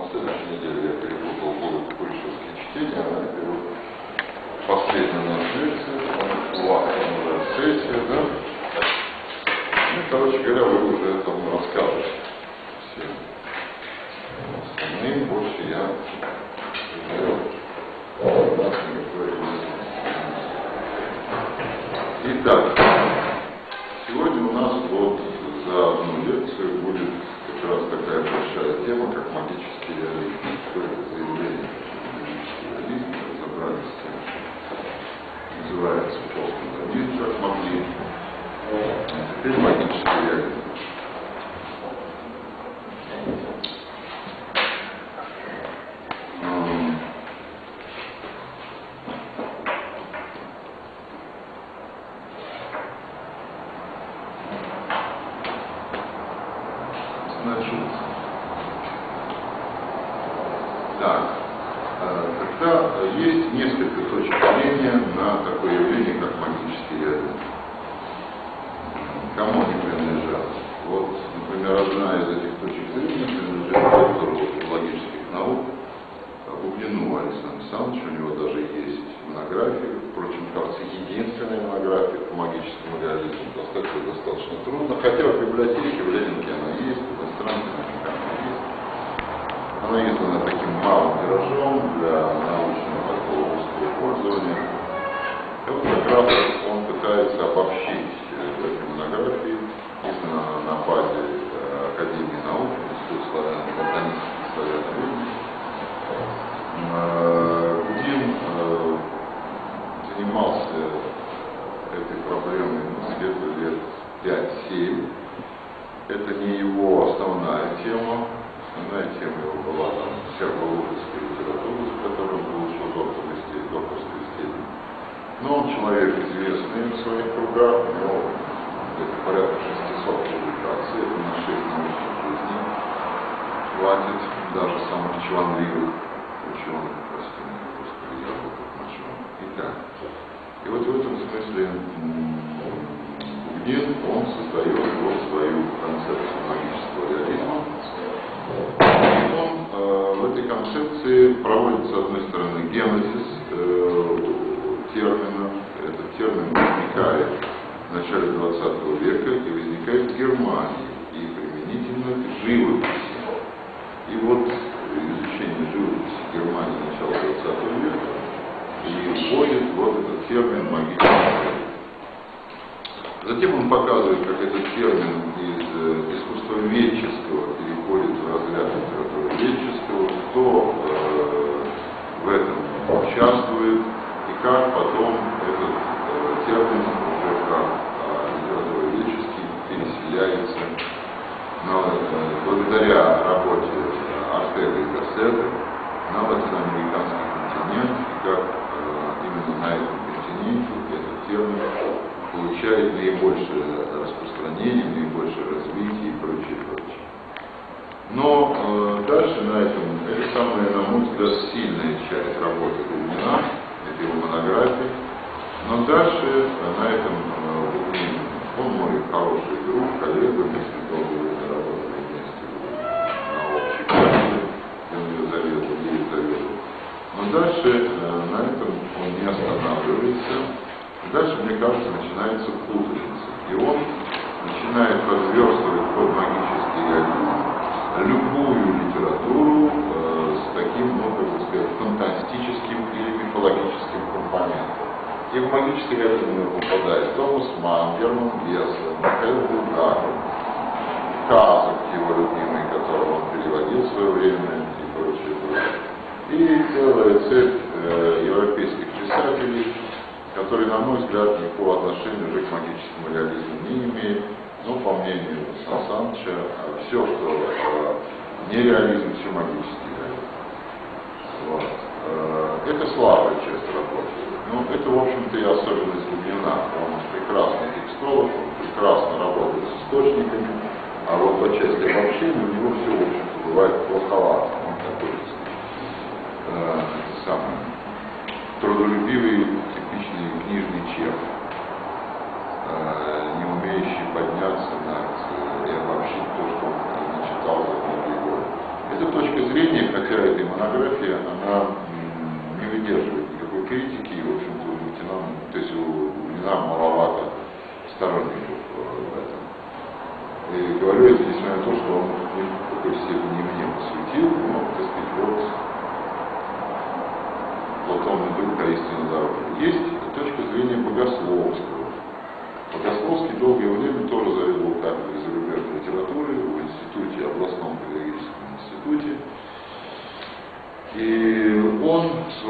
на следующей неделе я перепутал будут пульшевские чтения, а теперь вот последняя наша лекция, у вас там уже сессия, да? Ну, короче говоря, вы уже это расскажете всем остальным, больше я Итак, сегодня у нас вот за одну лекцию будет как раз такая большая тема, как магический реализм. Что это заявление магический реализм, разобрались с тем, называется постмодернизм, как могли. А теперь магический реализм. Есть несколько точек зрения на такое явление, как магический реализм. Кому они принадлежат? Вот, например, одна из этих точек зрения принадлежит доктору филологических наук Бубнину Александру Александровичу. У него даже есть монография, впрочем, кажется, единственная монография по магическому реализму. Достаточно трудно, хотя в библиотеке в Ленинке она есть, в иностранной она есть. Она издана таким малым тиражом для научного такого узкого пользования. И вот как раз он пытается обобщить эту монографию, издана на базе Академии наук, Института славяно-ботанических славяноведений. Гудин занимался этой проблемой где-то лет 5-7. Это не его основная тема. Основная тема его была там сербо-лужицкая литература, за которой он получил докторскую степень. Но он человек известный в своих кругах, у него где-то порядка 600 публикаций, это на 6 научных жизней хватит даже самых чванливых ученых, простите, господи, я был как начал. Итак, и вот в этом смысле Бубнин, он создает вот свою концепцию магического реализма. В этой концепции проводится, с одной стороны, генезис термина. Этот термин возникает в начале 20 века и возникает в Германии, и применительно к живописи. И вот изучение живописи в Германии начала 20 века и вводит вот этот термин магический реализм. Затем он показывает, как этот термин из искусствоведческого переходит в разряд литературоведческого, кто в этом участвует, и как потом этот термин уже как литературоведческий переселяется благодаря работе Артега и Гассета на латиноамериканский континент, и как именно на этом континенте этот термин получает наибольшее распространение, наибольшее развитие и прочее, прочее. Но дальше на этом, это самая, на мой взгляд, сильная часть работы Бубнина, это его монография. Но дальше на этом Бубнин, он мой хороший друг, коллега, мы с ним долгое время работали вместе на общей кафедре, он ее заведовал, ей заведовал. Но дальше на этом он не останавливается. Дальше, мне кажется, начинается путаница. И он начинает разверстывать под магический реализм любую литературу с таким, ну, как бы сказать, фантастическим или мифологическим компонентом. И в магический реализм попадает Томас Манн, Герман Гессе, Михаил Булгаков, Казак, его любимый, которого он переводил в свое время и прочее. И целая цепь европейских писателей, который, на мой взгляд, никакого отношения уже к магическому реализму не имеет. Но, по мнению Сан Саныча, все, что не реализм, все магический реализм. Вот. Это слабая часть работы. Ну, это, в общем-то, и особенность Бубнина. Он прекрасный текстолог, он прекрасно работает с источниками, а вот по части обобщения у него все, в общем-то, бывает плоховато. Он такой, самый трудолюбивый, типичный книжный чех, не умеющий подняться и обобщить то, что он начитал за многие годы. Эта точка зрения, хотя эта монография, она не выдерживает никакой критики, и, в общем-то, у Лина маловато сторонников в этом. И говорю это, несмотря на то, что он в какой степени мне посвятил, но, так сказать, вот Платон друг таинственной дороги. Есть точка зрения богословского. Богословский долгое время тоже заведовал кафедрой зарубежной литературы в институте, областном педагогическом институте. И он в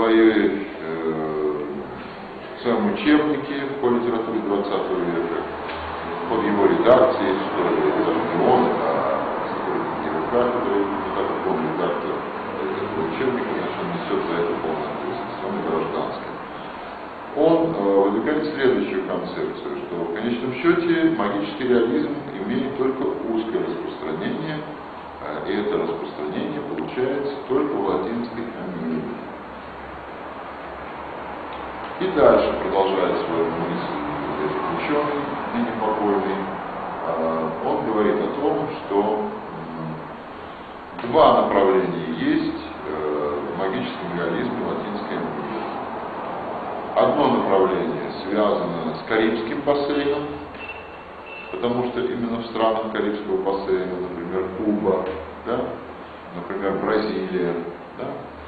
своем учебнике по литературе 20 века, под его редакцией, что даже не он, а сотрудник кафедры, так как он редактор этого учебника, значит, он несет за это полную ответственность, он гражданский. Он выдвигает следующую концепцию, что в конечном счете магический реализм имеет только узкое распространение, и это распространение получается только в Латинской Америке. И дальше продолжает свою мысль этот ученый, ныне покойный, он говорит о том, что два направления есть в магическом реализме Латинской Америки. Одно направление связано с Карибским бассейном, потому что именно в странах Карибского бассейна, например, Куба, да, например, Бразилия, да,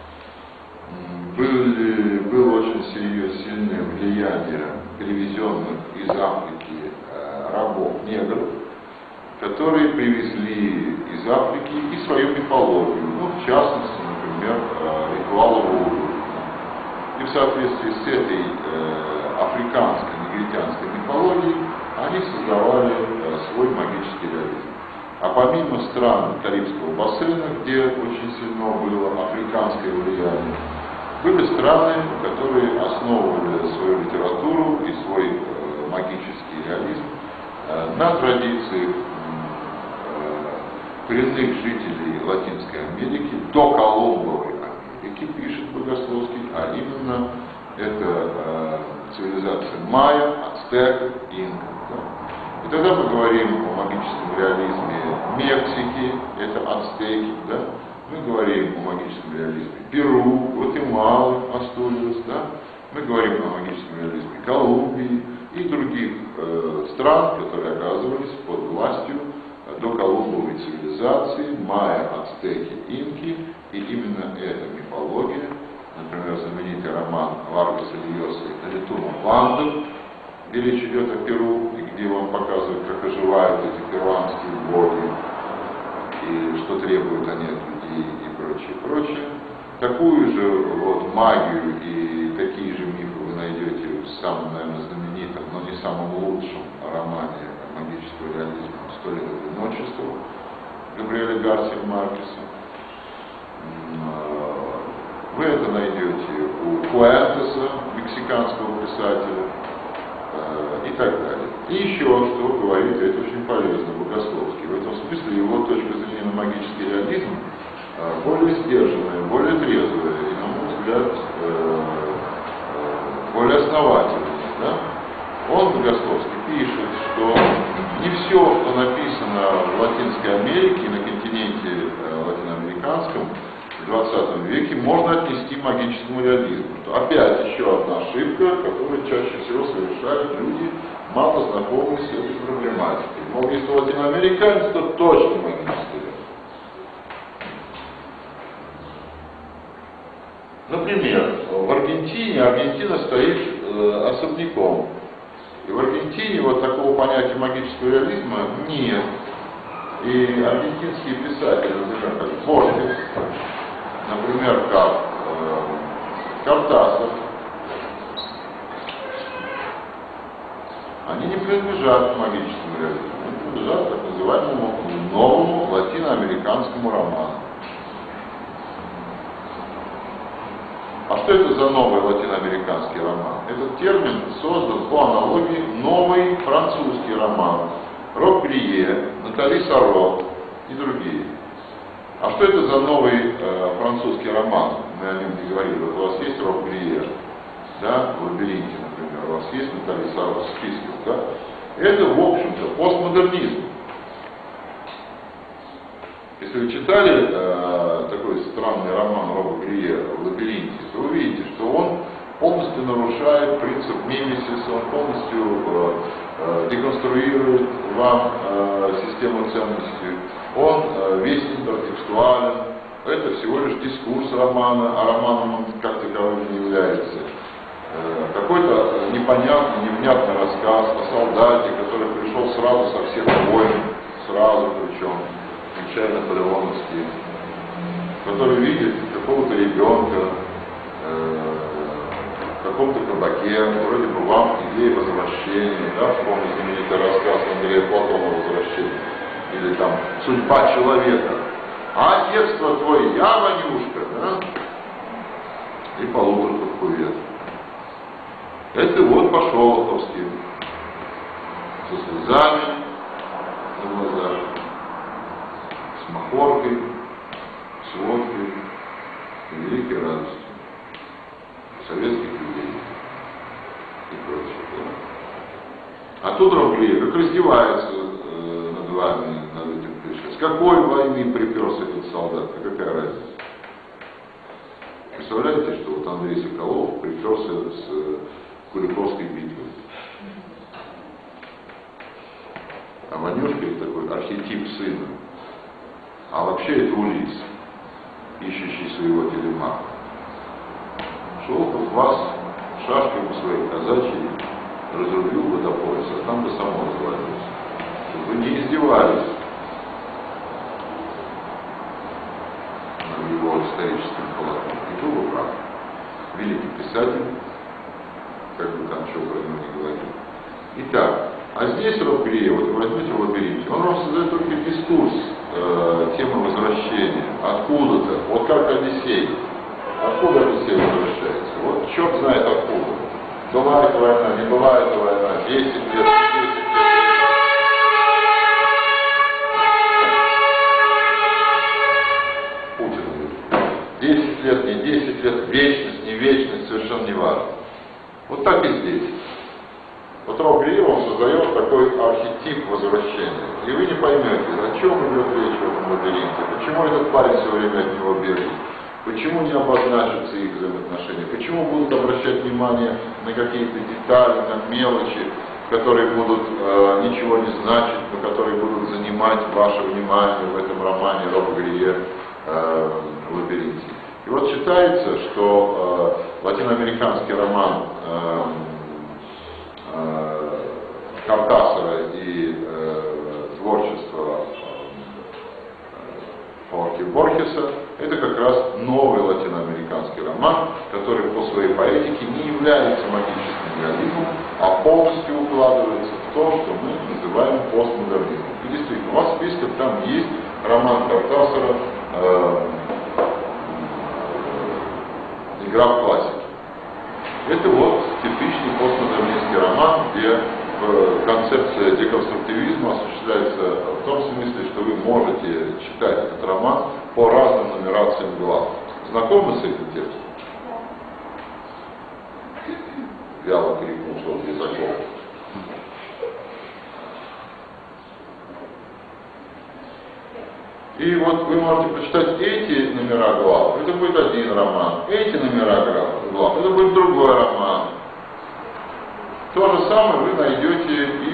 было очень сильное влияние привезенных из Африки рабов, негров, которые привезли из Африки и свою мифологию, в частности, например, ритуаловую ужину. И в соответствии с этой африканской, негритянской мифологией они создавали свой магический реализм. А помимо стран Карибского бассейна, где очень сильно было африканское влияние, были страны, которые основывали свою литературу и свой магический реализм на традициях коренных жителей Латинской Америки до Колумбовой Америки, пишет Богословский, а именно это цивилизация майя, ацтеков, инков. Да? И тогда мы говорим о магическом реализме Мексики, это ацтеки, да? Мы говорим о магическом реализме Перу, Гватемалы, Астуриас, да? Мы говорим о магическом реализме Колумбии и других стран, которые оказывались под властью доколумбовой цивилизации, майя, ацтеки, инки, и именно эта мифология, например, знаменитый роман Варгаса Льоса «Талитума Панду», где речь идет о Перу, и где он показывает, как оживают эти перуанские боги, и что требуют они от людей, и прочее, прочее. Такую же вот магию и такие же мифы вы найдете в самом, наверное, знаменитом, но не самом лучшем романе магического реализма «100 лет одиночества» Габриэля Гарсия Маркеса. Вы это найдете у Фуэнтеса, мексиканского писателя, и так далее. И еще что говорит, это очень полезно Богословский. В этом смысле его точка зрения на магический реализм более сдержанная, более трезвая и, на мой взгляд, более основательная. Да? Он, Богословский, пишет, что не все, что написано в Латинской Америке, на континенте латиноамериканском, в 20 веке можно отнести к магическому реализму. Опять еще одна ошибка, которую чаще всего совершают люди, мало знакомые с этой проблематикой. Мол, если латиноамериканец, то точно магический реализм. Например, в Аргентине Аргентина стоит особняком. И в Аргентине вот такого понятия магического реализма нет. И аргентинские писатели, например, как Борхес, например, как Кортасар, они не принадлежат к магическому реализму, они принадлежат к так называемому новому латиноамериканскому роману. А что это за новый латиноамериканский роман? Этот термин создан по аналогии новый французский роман Роб-Грие, Натали Саро и другие. А что это за новый французский роман? Мы о нем не говорили. Вот у вас есть Роб-Грие, да, в «Лабиринте», например, у вас есть Натали Саро в списках, да? Это, в общем-то, постмодернизм. Если вы читали такой странный роман Роба Гриера «В лабиринте», то вы видите, что он полностью нарушает принцип мимесиса, он полностью деконструирует вам систему ценностей, он весь интертекстуален, это всего лишь дискурс романа, а романом он как таковым не является. Какой-то непонятный, невнятный рассказ о солдате, который пришел сразу со всех войн, сразу причем, включая наполеоновские, который видит какого-то ребенка в каком-то кабаке, вроде бы вам идея возвращения, да, вспомните знаменитый рассказ Андрея Платонова «Возвращение», или там «Судьба человека», а отец-то твой, я, Ванюшка, да, и полуторку в кувет. Это вот пошел Лоховский со слезами на глазах, с махоркой, с водкой и великой радостью советских людей и прочее. А тут Роб Гриер как раздевается над вами, над этим пришельцем. С какой войны приперся этот солдат? Какая разница? Представляете, что вот Андрей Соколов приперся с Куликовской битвы. А Ванюшка это такой архетип сына. А вообще это Улисс, ищущий своего телемаха. Шел в вас шашкой по своей казачьей, разрубил бы до пояса, а там бы само развалился. Чтобы вы не издевались над его историческим полотном. И был бы прав. Великий писатель, как бы там что про него не говорил. Итак, а здесь Роб Гриер, вот вы возьмете в лабиринте, он вам создает только дискурс темы возвращения. Откуда-то, вот как Одиссей. Откуда Одиссей возвращается? Вот черт знает откуда. Бывает война, не бывает война, 10 лет, 10 лет. Путин говорит, 10 лет, не 10 лет, вечность, не вечность, совершенно не важно. Вот так и здесь. Вот Роб Гриер создает такой архетип возвращения. И вы не поймете, о чем идет речь в этом лабиринте, почему этот парень все время от него бежит, почему не обозначатся их взаимоотношения, почему будут обращать внимание на какие-то детали, на мелочи, которые будут ничего не значить, но которые будут занимать ваше внимание в этом романе Роба Гриер в лабиринте. И вот считается, что латиноамериканский роман Кортасара и творчество Хорхе Борхеса это как раз новый латиноамериканский роман, который по своей поэтике не является магическим реализмом, а полностью укладывается в то, что мы называем постмодернизмом. И действительно, у вас в списках там есть роман Кортасара «Игра в классике». Это вот типичный постмодернистский роман, где концепция деконструктивизма осуществляется в том смысле, что вы можете читать этот роман по разным нумерациям глав. Знакомы с этим текстом? Вяло крикнул что-то Языков. И вот вы можете прочитать эти номера глав, это будет один роман, эти номера глав, это будет другой роман. То же самое вы найдете и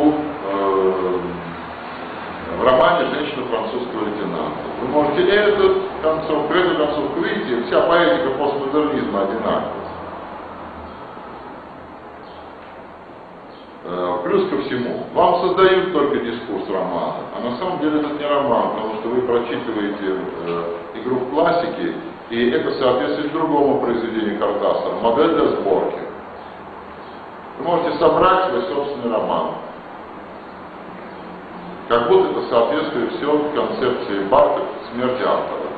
в романе «Женщина французского лейтенанта». Вы можете эту концовку, видите, вся поэтика постмодернизма одинакова. Плюс ко всему, вам создают только дискурс романа, а на самом деле это не роман, потому что вы прочитываете «Игру в классике», и это соответствует другому произведению Кортасара «Модель для сборки». Вы можете собрать свой собственный роман. Как будто это соответствует все концепции Барта смерти автора.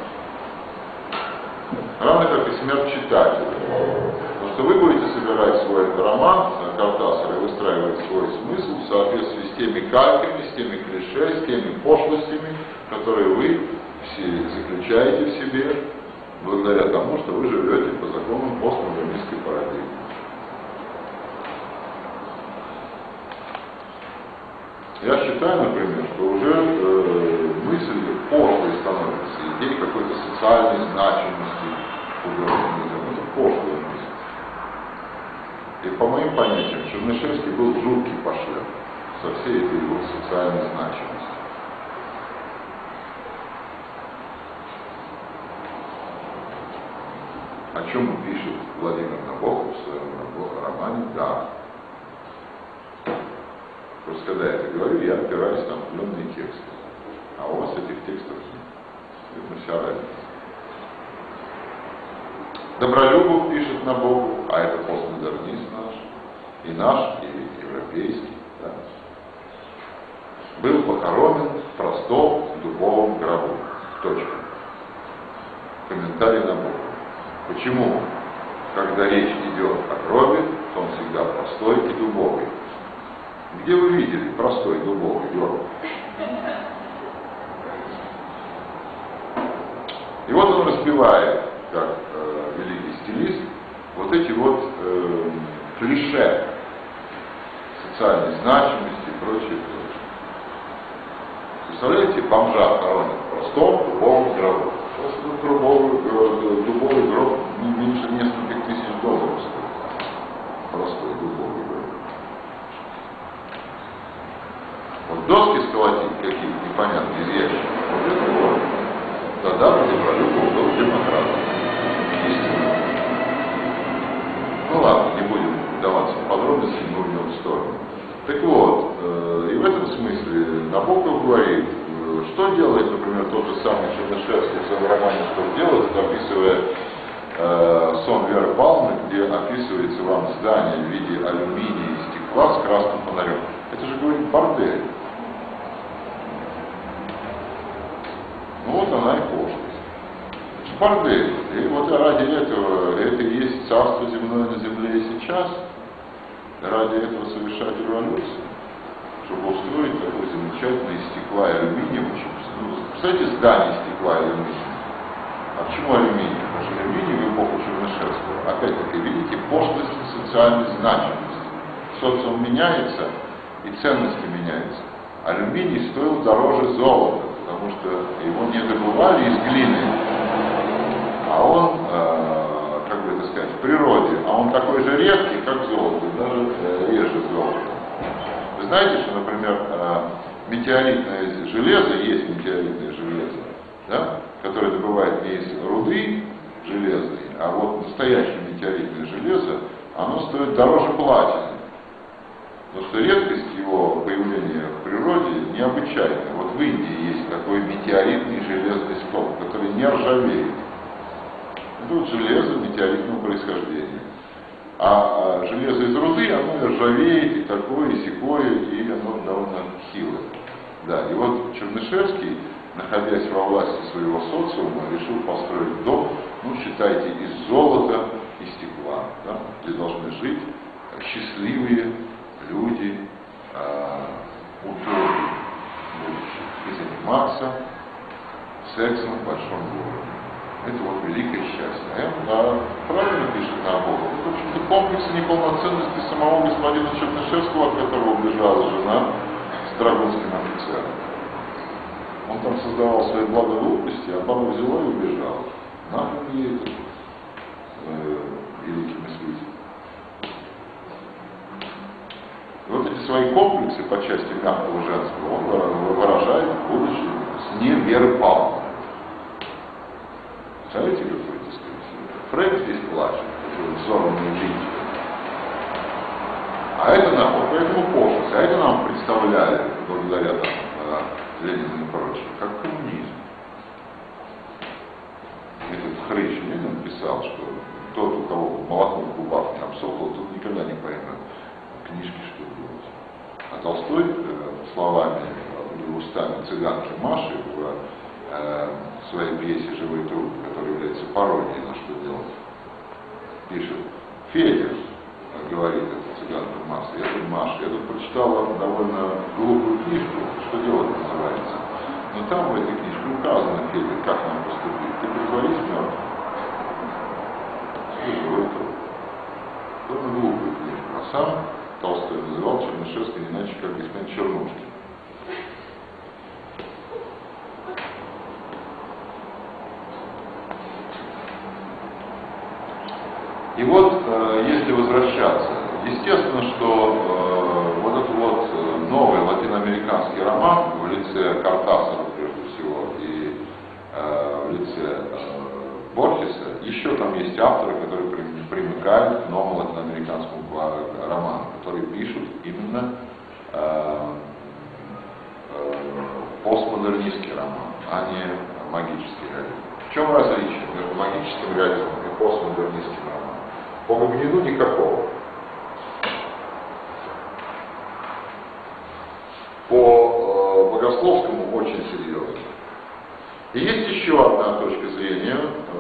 Равно как и смерть читателя. Потому что вы будете собирать свой роман Кортасара и выстраивать свой смысл в соответствии с теми кальками, с теми клише, с теми пошлостями, которые вы все заключаете в себе, благодаря тому, что вы живете по законам постмодернистской парадигмы. Я считаю, например, что уже мысль пошлой становится идеей какой-то социальной значимости художника. Это пошлая мысль. И по моим понятиям, Чернышевский был жуткий пошлен со всей этой его социальной значимостью. О чем пишет Владимир Набоков в своем романе «Да». Просто когда я это говорю, я опираюсь на определенные тексты. А у вас этих текстов нет. Это вся разница. Добролюбов пишет Набоков, а это постмодернист наш, и европейский. Да. Был похоронен в простом дубовом гробу. Точка. Комментарий Набокова. Почему, когда речь идет о гробе, то он всегда простой и дубовый? Где вы видели простой дубовый гроб? И вот он разбивает, как великий стилист, вот эти вот клише социальной значимости и прочее. Представляете, бомжа хоронят в простом дубовом гробу. Дубовый гроб меньше нескольких тысяч долларов стоит. Простой дубовый гроб. Вот доски сколотить какие-то непонятные из ящика. Вот это вот. Тогда Добролюбов был демократом. Естественно. Ну ладно, не будем вдаваться в подробности, не уйдем в сторону. Так вот, и в этом смысле Набоков говорит, что делает, например, тот же самый Чернышевский в своем романе «Что делать», описывая сон Веры Павловны, где описывается вам здание в виде алюминия и стекла с красным фонарем. Это же, говорит, бордель. Ну вот она и пошлость. Значит, бордель. И вот ради этого, это и есть царство земное на земле и сейчас, ради этого совершать революцию, чтобы устроить такое замечательное из стекла и алюминия. Представляете, здание стекла и алюминия. А почему алюминий? Потому что алюминий в эпоху Чернышевского, опять-таки, видите, пошлость социальной значимости. Социум меняется, и ценности меняются. Алюминий стоил дороже золота, потому что его не добывали из глины, а он, как бы это сказать, в природе, а он такой же редкий, как золото, даже реже золота. Вы знаете, что, например, метеоритное железо, есть метеоритное железо, да, которое добывает не из руды железной, а вот настоящее метеоритное железо, оно стоит дороже платины. Потому что редкость его появления в природе необычайная. Вот в Индии есть такой метеоритный железный столб, который не ржавеет. Это вот железо метеоритного происхождения. А железо из руды, оно ржавеет, и такое, и сякое, и оно довольно хилое. Да, и вот Чернышевский, находясь во власти своего социума, решил построить дом, ну, считайте, из золота и стекла, да, где должны жить счастливые люди, утопии будущих, и заниматься сексом в большом городе. Это вот великое счастье. Правильно пишет Набоков. Это, в общем-то, комплекс неполноценности самого господина Чернышевского, от которого убежала жена с драгунским офицером. Он там создавал свои благоглупости, а баба взяла и убежала. Нахрен ей этот великий мыслитель. И вот эти свои комплексы по части мягкого женского он выражает, будучи с не Веры Павловны. Представляете, какой, так сказать, Фрейд здесь плачет, такой взорванный житель. А это нам, вот поэтому пошлость, а это нам представляли, благодаря там, Ленину и прочее, как коммунизм. Этот хрыч Ленин писал, что тот, у кого молоко в губах не обсохло, тот никогда не поймет книжки, что делать. А Толстой словами или устами цыганки Маши в своей пьесе «Живой труд», которая является пародией на «Что делать», пишет: Федя, говорит эта цыганка Маша, я тут прочитала довольно глупую книжку, «Что делать» называется. Но там в этой книжке указано, Федя, как нам поступить. Ты притворись мертвым. Живой труд. Довольно глупую книжку. А сам Толстой называл Чернышевский не иначе, как господин Чернушкин. И вот, если возвращаться, естественно, что вот этот вот новый латиноамериканский роман в лице Кортасара, прежде всего, и в лице Борхеса, еще там есть авторы, которые примыкают к новому латиноамериканскому роману, которые пишут именно постмодернистский роман, а не магический реализм. В чем различие между магическим реализмом и постмодернистским романом? По Гогнину никакого. По Богословскому очень серьезно. И есть еще одна точка зрения,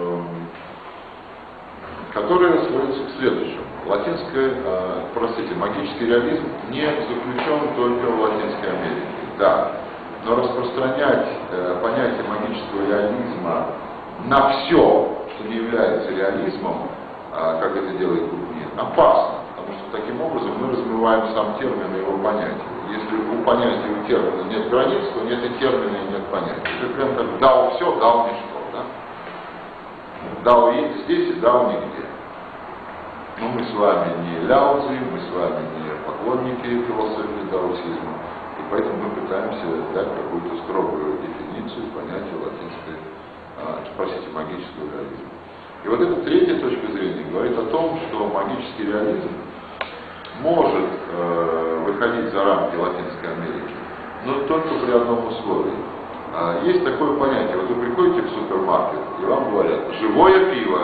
которая сводится к следующему. Магический реализм не заключен только в Латинской Америке. Да, но распространять понятие магического реализма на все, что не является реализмом, как это делает Гогнин, опасно, потому что таким образом мы размываем сам термин и его понятие. Если у понятия и у термина нет границ, то нет и термина, и нет понятия. Это прям как дао все, дао ничто. Да? Дао есть здесь и дао нигде. Но мы с вами не ляоцзи, мы с вами не поклонники философии даосизма, и поэтому мы пытаемся дать какую-то строгую дефиницию понятия магического реализма. И вот эта третья точка зрения говорит о том, что магический реализм может выходить за рамки Латинской Америки, но только при одном условии. Есть такое понятие, вот вы приходите в супермаркет, и вам говорят, живое пиво,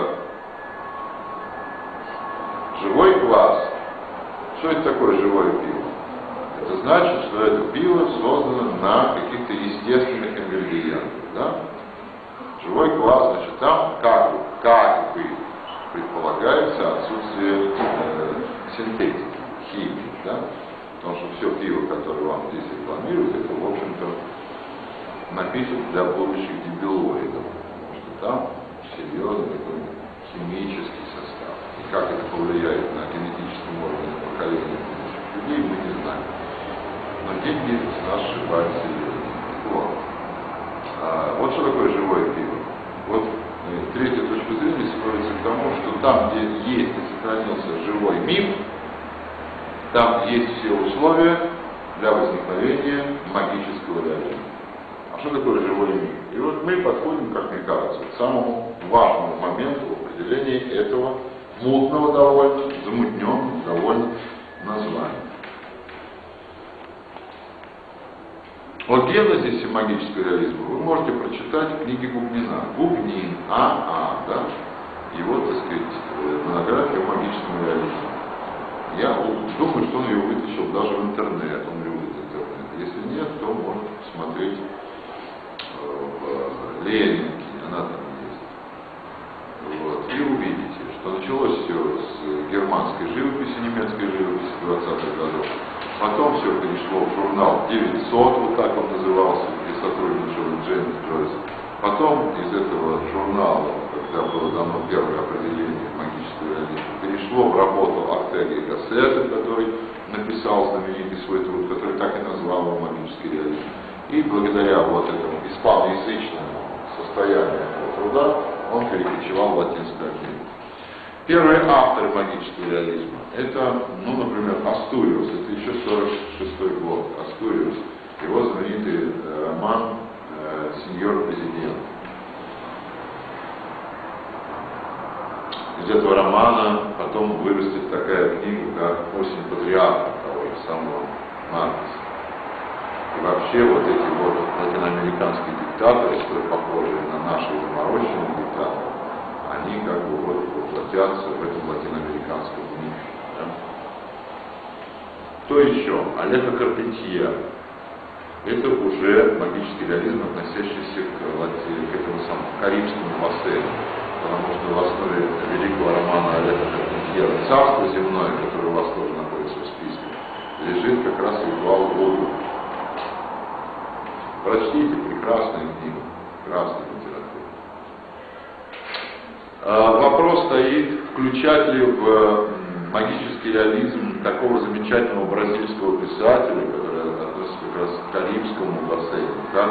живой квас. Что это такое живое пиво? Это значит, что это пиво создано на каких-то естественных ингредиентах. Да? Живой квас, значит, там как бы предполагается отсутствие синтетики, химии. Да? Потому что все пиво, которое вам здесь рекламируют, это, в общем-то, написано для будущих дебилоидов. Потому что там серьезный такой химический состав. И как это повлияет на генетическом уровне поколения будущих людей, мы не знаем. Но деньги с нас сшибают серьезно. Вот. Вот что такое живое пиво. Вот третья точка зрения сводится к тому, что там, где есть и сохранился живой миф, там есть все условия для возникновения магического реализма. А что такое живой миф? И вот мы подходим, как мне кажется, к самому важному моменту в определении этого мутного довольно, замутненного довольно названия. О генезисе магического реализма вы можете прочитать в книге Гогнина. Гогнин, да? Его, так сказать, монография о магическом реализме. Я думаю, что он ее вытащил даже в интернет, он любит интернет. Если нет, то можно посмотреть в Ленинке, она там есть. Вот. И увидите, что началось все с германской живописи, немецкой живописи 20-х годов. Потом все перешло в журнал 900, вот так он назывался, где сотрудничал Джеймс Джойс. Потом из этого журнала, когда было дано первое определение магического реализма, перешло в работу Ортега и Гассета, который написал знаменитый свой труд, который так и назвал его магический реализм. И благодаря вот этому испаноязычному состоянию этого труда он перекочевал в Латинскую Америку. Первые авторы магического реализма — это, например, Астуриус, это еще 46 год, Астуриус, его знаменитый роман «Сеньор Президент». Из этого романа потом вырастет такая книга, как «Осень патриарха», того же самого Маркеса. И вообще вот эти вот латиноамериканские диктаторы, что похожие на наши замороченные диктаторы, они как бы вот воплотятся в этом латиноамериканском мифе. Да? Кто еще? Олега Карпентье. Это уже магический реализм, относящийся к этому самому Карибскому бассейну. Потому что в основе великого романа Олега Карпентье «Царство земное», которое у вас тоже находится в списке, лежит как раз ритуал Вуду. Прочтите, прекрасную книгу, прекрасную литературу. Вопрос стоит, включать ли в магический реализм такого замечательного бразильского писателя, который относится как раз к Карибскому бассейну, как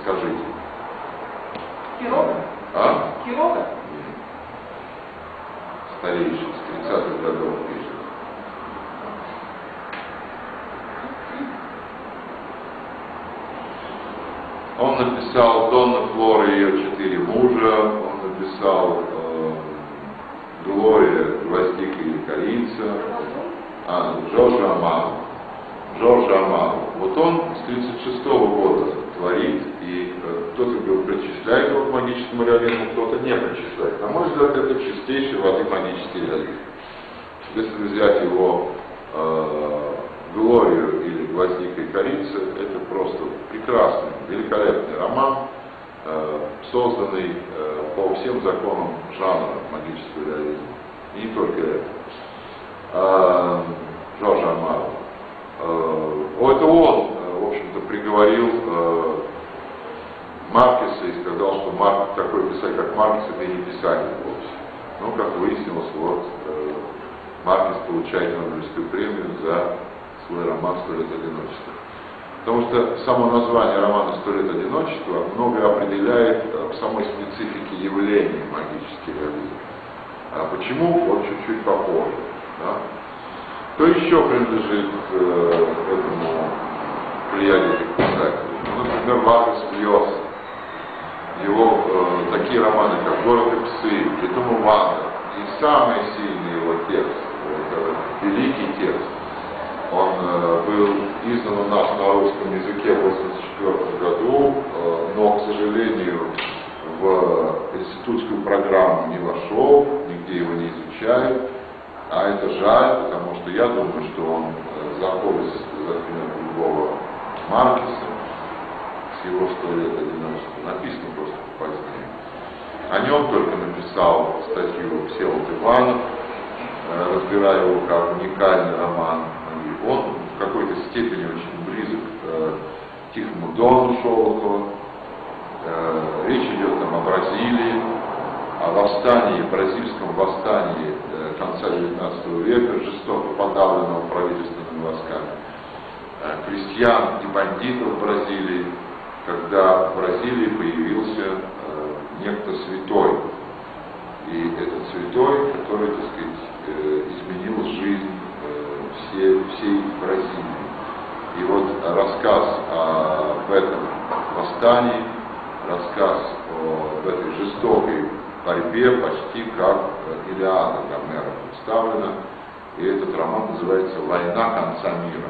Скажите. Кирова? А? Кирова? Старейший, с 30-х годов пишет. Он написал «Донна Флора и ее 4 мужа», он написал «Глория, гвоздика или корица», Жоржа Амалу. Жоржа Амалу. Вот он с 1936 года творит, и кто-то причисляет его к магическому реализму, кто-то не причисляет. На мой взгляд, это чистейший воды магический реализм. Если взять его «Глорию» или «Гвоздика и корица», это просто прекрасный, великолепный роман, созданный по всем законам жанра магического реализма. И не только это. Жоржа Амалу. Это он, в общем-то, приговорил Маркеса и сказал, что такой писатель, как Маркес, это и не писатель вовсе. Но, как выяснилось, вот Маркес получает Нобелевскую премию за свой роман «100 лет одиночества». Потому что само название романа «100 лет одиночества» многое определяет в самой специфике явления магический реализм. А почему? Вот чуть-чуть попозже. Да? Кто еще принадлежит к этому плеяде этих писателей? Ну, например, Варгас Льоса. Его такие романы, как «Город и псы», «Летум Ванда». И самый сильный его текст, это великий текст, он был издан у нас на русском языке в 1984 году, но, к сожалению, в институтскую программу не вошел, нигде его не изучают. А это жаль, потому что я думаю, что он заходит за другого Маркеса с его 100 лет одиночества. Написано просто позднее. О нем только написал статью Всеволод Иванов, разбирая его как уникальный роман. И он в какой-то степени очень близок к Тихому Дону Шолохова. Речь идет там о Бразилии, о восстании, бразильском восстании конца XIX века, жестоко подавленного правительственными войсками, крестьян и бандитов в Бразилии, когда в Бразилии появился некто святой. И этот святой, который, так сказать, изменил жизнь всей Бразилии. И вот рассказ об этом восстании, рассказ об этой жестокой борьбе почти как Илиада Гомера представлена. И этот роман называется «Война конца мира».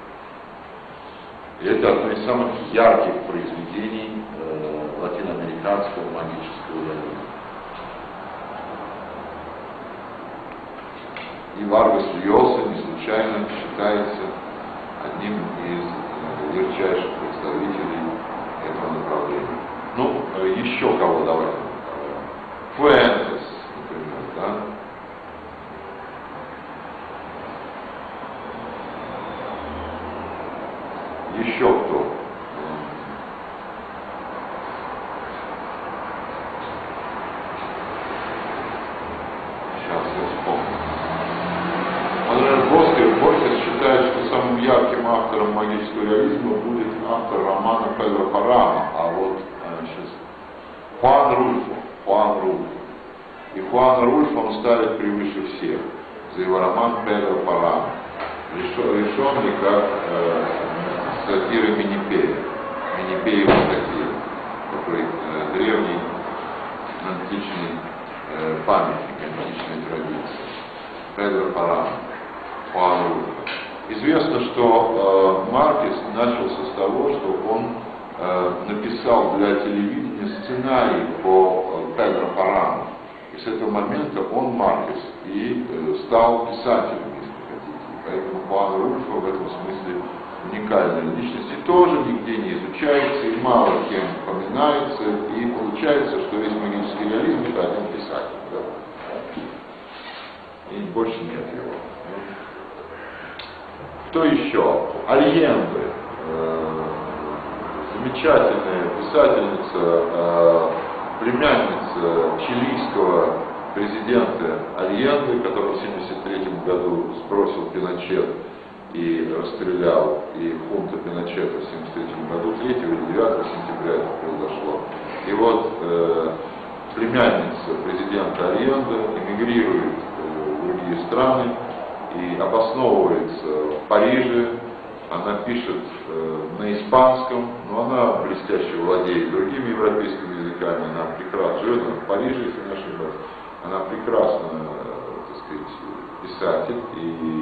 И это одно из самых ярких произведений латиноамериканского магического реализма. И Варгас Льоса не случайно считается одним из ярчайших представителей этого направления. Ну, еще кого давайте. Фуэнтес, например, да? Еще кто? Сейчас я вспомню. Борхес считает, что самым ярким автором магического реализма будет автор романа Педро Парама, а вот сейчас Хуан Рульфо. И Хуана Рульфа он ставит превыше всех за его роман Педро Парама, решенный как сатира Минипея. Минипеева сатира, такой древний античный памятник античной традиции. Педро Парама, Хуан Рульфо. Известно, что Маркес начался с того, что он написал для телевидения сценарий по Педро Параму. И с этого момента он, Маркес, и стал писателем, если хотите. Поэтому Хуан Рульфо в этом смысле уникальная личность, и тоже нигде не изучается, и мало кем упоминается, и получается, что весь магический реализм — это один писатель. Да? И больше нет его. Кто еще? Альенде. Замечательная писательница, племянница чилийского президента Альенде, который в 1973 году сбросил Пиночет и расстрелял и хунта Пиночета в 1973 году, 3 или 9 сентября это произошло. И вот племянница президента Альенде эмигрирует в другие страны и обосновывается в Париже. Она пишет на испанском, но она блестяще владеет другими европейскими языками. Она прекрасно живет в Париже, если не ошибаюсь. Она прекрасно, так сказать, писатель и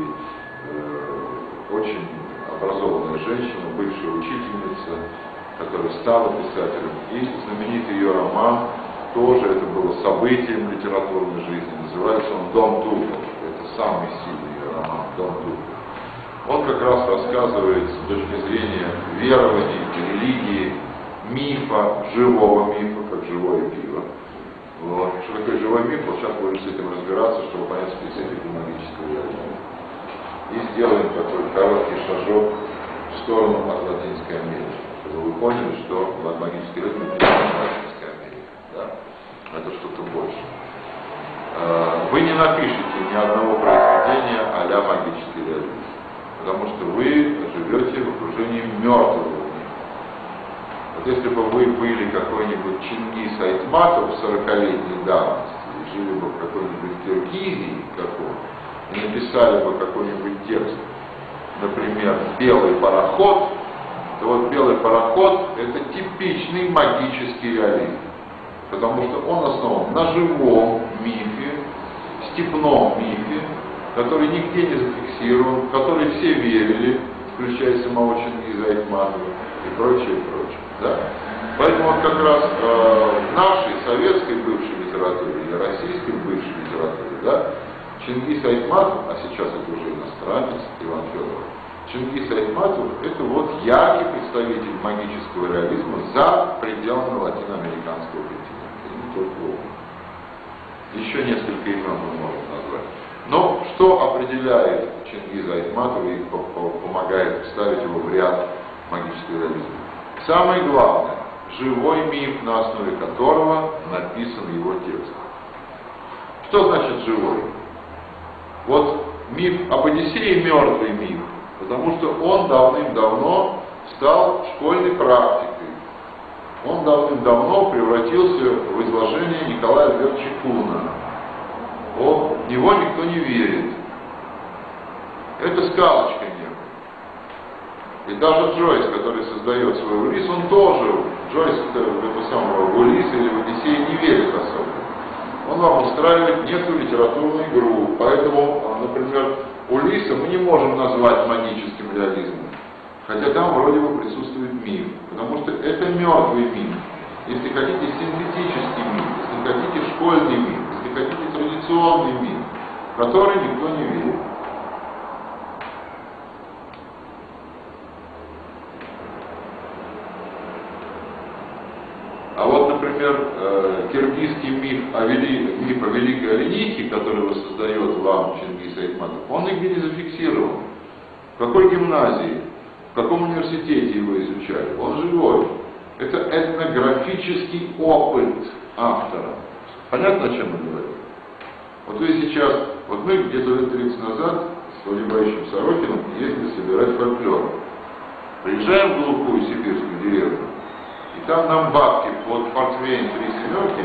очень образованная женщина, бывшая учительница, которая стала писателем. И знаменитый ее роман, тоже это было событием литературной жизни, называется он «Дом духов». Это самый сильный ее роман «Дом духов». Он как раз рассказывает с точки зрения верований, религии, мифа, живого мифа, как живое пиво. Вот. Что такое живой миф? Вот сейчас будем с этим разбираться, чтобы понять специфику магического реализма. И сделаем такой короткий шажок в сторону от Латинской Америки, чтобы вы поняли, что магический реализм это не Латинская Америка. Да? Это что-то больше. Вы не напишите ни одного произведения а-ля магический реализм, потому что вы живете в окружении мертвого мира. Вот если бы вы были какой-нибудь Чингис Айтматов 40-летней давности, и жили бы в какой-нибудь Киргизии и написали бы какой-нибудь текст, например, «Белый пароход», то вот «Белый пароход» — это типичный магический реализм, потому что он основан на живом мифе, степном мифе, который нигде не зафиксирован, в который все верили, включая самого Чингиза Айтматова и прочее, прочее. Да? Поэтому вот как раз в нашей советской бывшей литературе или российской бывшей литературе, да, Чингис Айтматов, а сейчас это уже иностранец, Иван Федоров, Чингис Айтматов — это вот яркий представитель магического реализма за пределами латиноамериканского континента, и не только он. Еще несколько имен мы можем назвать. Но что определяет Чингиза Айтматова и помогает вставить его в ряд магического реализма? Самое главное — живой миф, на основе которого написан его текст. Что значит живой? Вот миф об Одиссее — мертвый миф, потому что он давным-давно стал школьной практикой. Он давным-давно превратился в изложение Николая Альбертовича Куна. В него никто не верит. Это сказочка некая. И даже Джойс, который создает свой Улисс, он тоже, Джойс в этого самого Улисса или в Одиссее не верит особо. Он вам устраивает некую литературную игру. Поэтому, например, Улисса мы не можем назвать магическим реализмом. Хотя там вроде бы присутствует миф. Потому что это мертвый миф. Если хотите, синтетический миф. Если хотите, школьный миф. Если хотите, традиционный миф, в который никто не верит. А вот, например, киргизский миф о Великой Оленихе, который создает вам Чингис Айтматов, он нигде не зафиксирован. В какой гимназии, в каком университете его изучали? Он живой. Это этнографический опыт автора. Понятно, о чем мы говорим? Вот вы сейчас, вот мы где-то лет 30 назад с Владимиром Борисовичем Сорокиным ездили собирать фольклор. Приезжаем в глухую сибирскую деревню, и там нам бабки под портвейн 3 семерки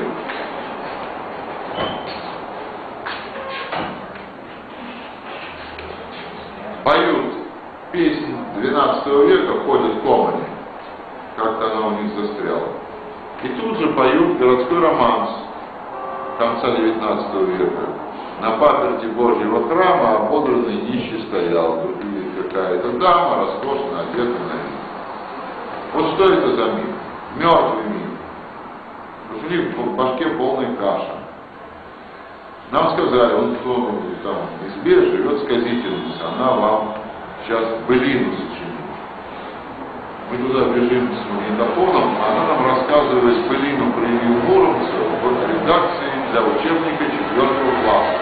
поют песнь 12 века, ходят комани, как-то она у них застряла. И тут же поют городской романс конца 19 века. На паперти Божьего храма ободранный нищий стоял, тут какая-то дама, роскошно одета на вид. Вот что это за миф? Мертвый миф. Пошли в башке полная каша. Нам сказали, он кто там в избе живет сказительница, она вам сейчас былину сочинит. Мы туда бежим с магнитофоном, а она нам рассказывает былину про Илью Муромца в редакции для учебника 4 класса.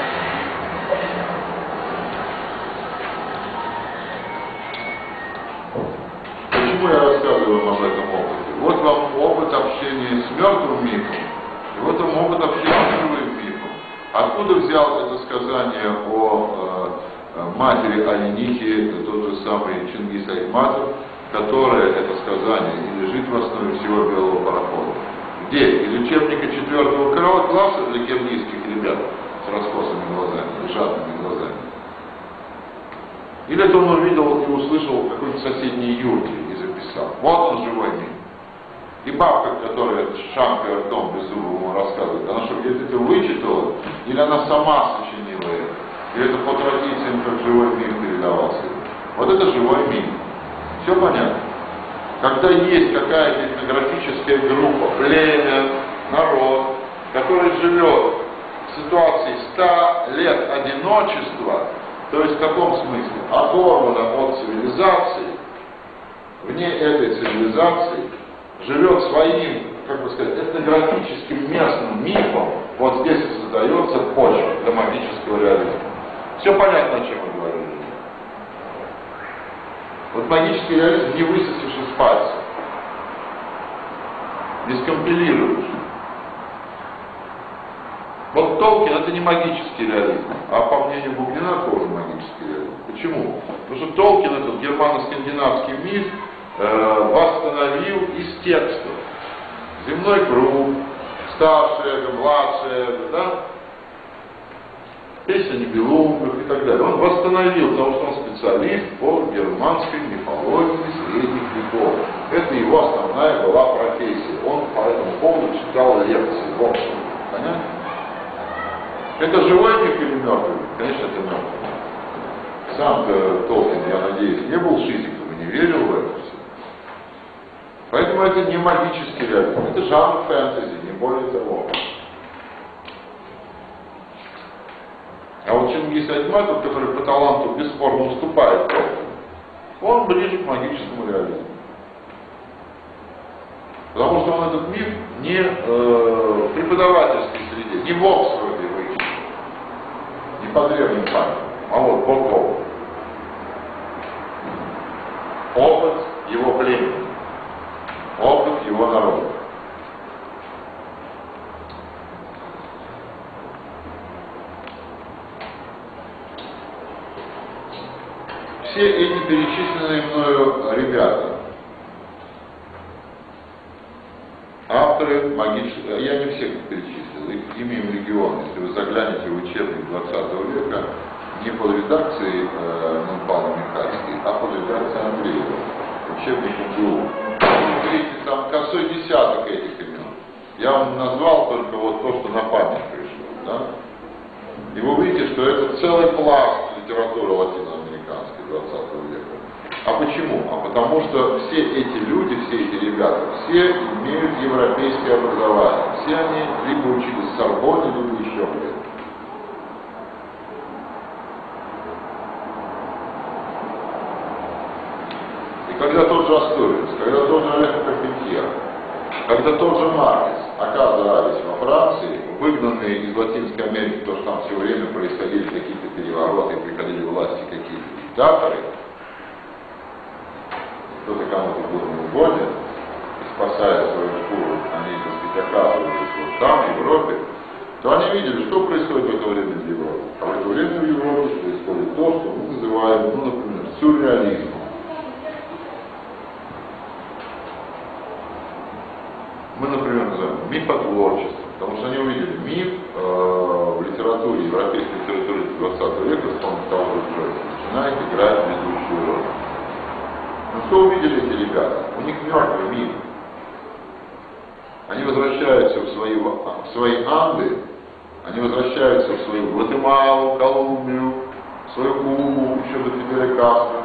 Почему я рассказываю вам об этом опыте? Вот вам опыт общения с мертвым мифом, и вот вам опыт общения с живым мифом. Откуда взял это сказание о матери Аленики, тот же самый Чингис Айтматов, которое, это сказание, и лежит в основе всего белого парохода. Где? Из учебника 4 класса для киргизских ребят с раскосыми глазами, и жадными глазами. Или это он увидел и услышал в какой-то соседней юрте и записал. Вот он, живой мир. И бабка, которая шамкой ртом без зуба ему рассказывает, она что, где-то это вычитала, или она сама сочинила это, или это по традициям, как живой мир передавался. Вот это живой мир. Все понятно? Когда есть какая-то этнографическая группа, племя, народ, который живет в ситуации 100 лет одиночества, то есть в каком смысле? Оторвано от цивилизации, вне этой цивилизации, живет своим, как бы сказать, этнографическим местным мифом, вот здесь и создается почва для магического реализма. Все понятно, о чем мы говорим. Вот магический реализм не высосешь из пальца, не скомпилируешь. Вот Толкин это не магический реализм, а по мнению Бубнина тоже магический реализм. Почему? Потому что Толкин, этот германо-скандинавский миф, восстановил из текстов. Земной круг, старшее, младшее, да? Песня Нибелунгов и так далее. Он восстановил, потому что он специалист по германской мифологии средних веков. Это его основная была профессия. Он по этому поводу читал лекции в Оксфорде. Понятно? Это живой миф или мертвый? Конечно, это мертвый. Сам-то Толкин, я надеюсь, не был шизиком и не верил в это все. Поэтому это не магический реализм, это жанр фэнтези, не более того. А вот Чингис Айтматов, который по таланту бесспорно уступает Толкину, он ближе к магическому реализму. Потому что он этот миф не в преподавательской среде, не в Оксфорде выучил, не по древним памятям, а вот боком. Опыт его племени, опыт его народа. Все эти перечисленные мною ребята, авторы магических, я не всех перечислил, их имеем легион. Если вы заглянете в учебник 20 века, не под редакцией Павла Михайловской, а под редакцией Андреева, учебник МГУ. Вы видите, там косой десяток этих имен. Я вам назвал только вот то, что на память пришло. Да? И вы видите, что это целый пласт литературы латиноамериканской 20 века. А почему? А потому что все эти люди, все эти ребята, все имеют европейское образование. Все они либо учились в Сорбонне, либо еще где-то. И когда тот же Асторис, когда тот же Олег Карпентьер, когда тот же Маркес оказывались во Франции, выгнанные из Латинской Америки, потому что там все время происходили какие-то перевороты, приходили к власти какие-то диктаторы, кто-то кому-то был неугоден, и спасая свою шкуру, они, так сказать, оказывались вот там, в Европе, то они видели, что происходит в это время в Европе. А в это время в Европе происходит то, что мы называем, ну, например, сюрреализмом. Мы, например, называем мифотворчеством, потому что они увидели миф в литературе, европейской литературе 20 века, вспомнив того же Джойса, начинает играть ведущую роль. Но что увидели эти ребята? У них мертвый мир. Они возвращаются в свои Анды, они возвращаются в свою Гватемалу, Колумбию, в свою Кубу, еще до Фиделя Кастро,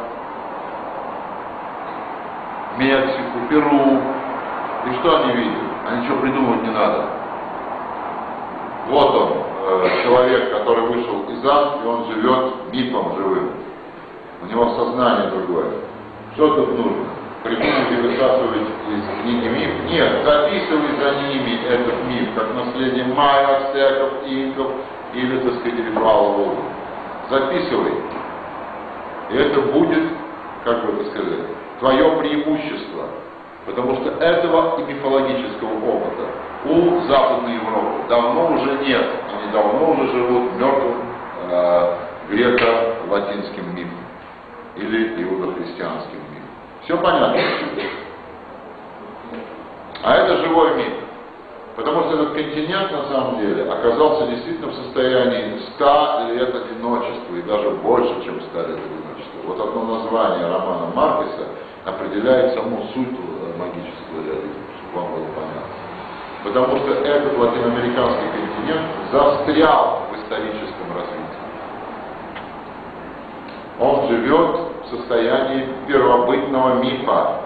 Мексику, Перу. И что они видят? А ничего придумывать не надо. Вот он, человек, который вышел из Англии, он живет мифом живым. У него сознание другое. Что тут нужно? Придумать и высасывать из книги миф? Нет, записывай за ними этот миф, как наследие майя, ацтеков, инков или, так сказать, ритуала Волги. Записывай. И это будет, как бы это сказать, твое преимущество. Потому что этого и мифологического опыта у Западной Европы давно уже нет. Они давно уже живут мертвым греко-латинским мифом или иудохристианским мифом. Все понятно? А это живой миф. Потому что этот континент, на самом деле, оказался действительно в состоянии 100 лет одиночества, и даже больше, чем 100 лет одиночества. Вот одно название романа Маркеса определяет саму суть магического реализма, чтобы вам было понятно. Потому что этот латиноамериканский континент застрял в историческом развитии. Он живет в состоянии первобытного мифа.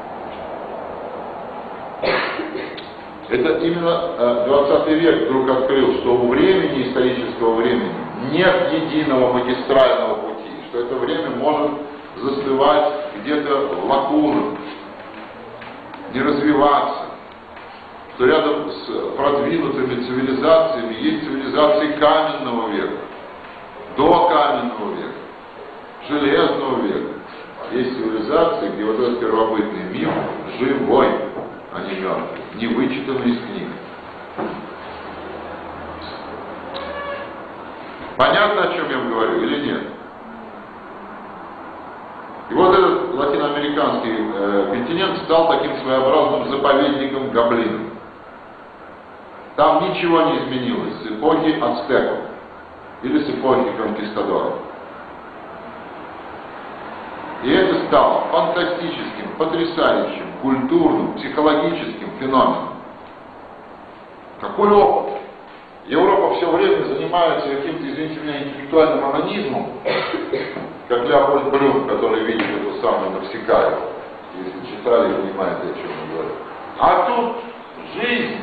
Это именно 20 век вдруг открыл, что у времени, исторического времени, нет единого магистрального пути, что это время может застывать где-то в лакунах, не развиваться, что рядом с продвинутыми цивилизациями есть цивилизации каменного века, до каменного века, железного века. Есть цивилизации, где вот этот первобытный миф живой, а не мертвый, не вычитанный из книг. Понятно, о чем я вам говорю, или нет? И вот этот латиноамериканский континент стал таким своеобразным заповедником гоблинов. Там ничего не изменилось с эпохи ацтеков или с эпохи конкистадоров. И это стало фантастическим, потрясающим, культурным, психологическим феноменом. Какой опыт? Европа все время занимается каким-то, извините меня, интеллектуальным анонизмом, как Леопольд Блюм, который видит эту самую Навсекаеву. Если читали, понимаете, о чем я говорю. А тут жизнь.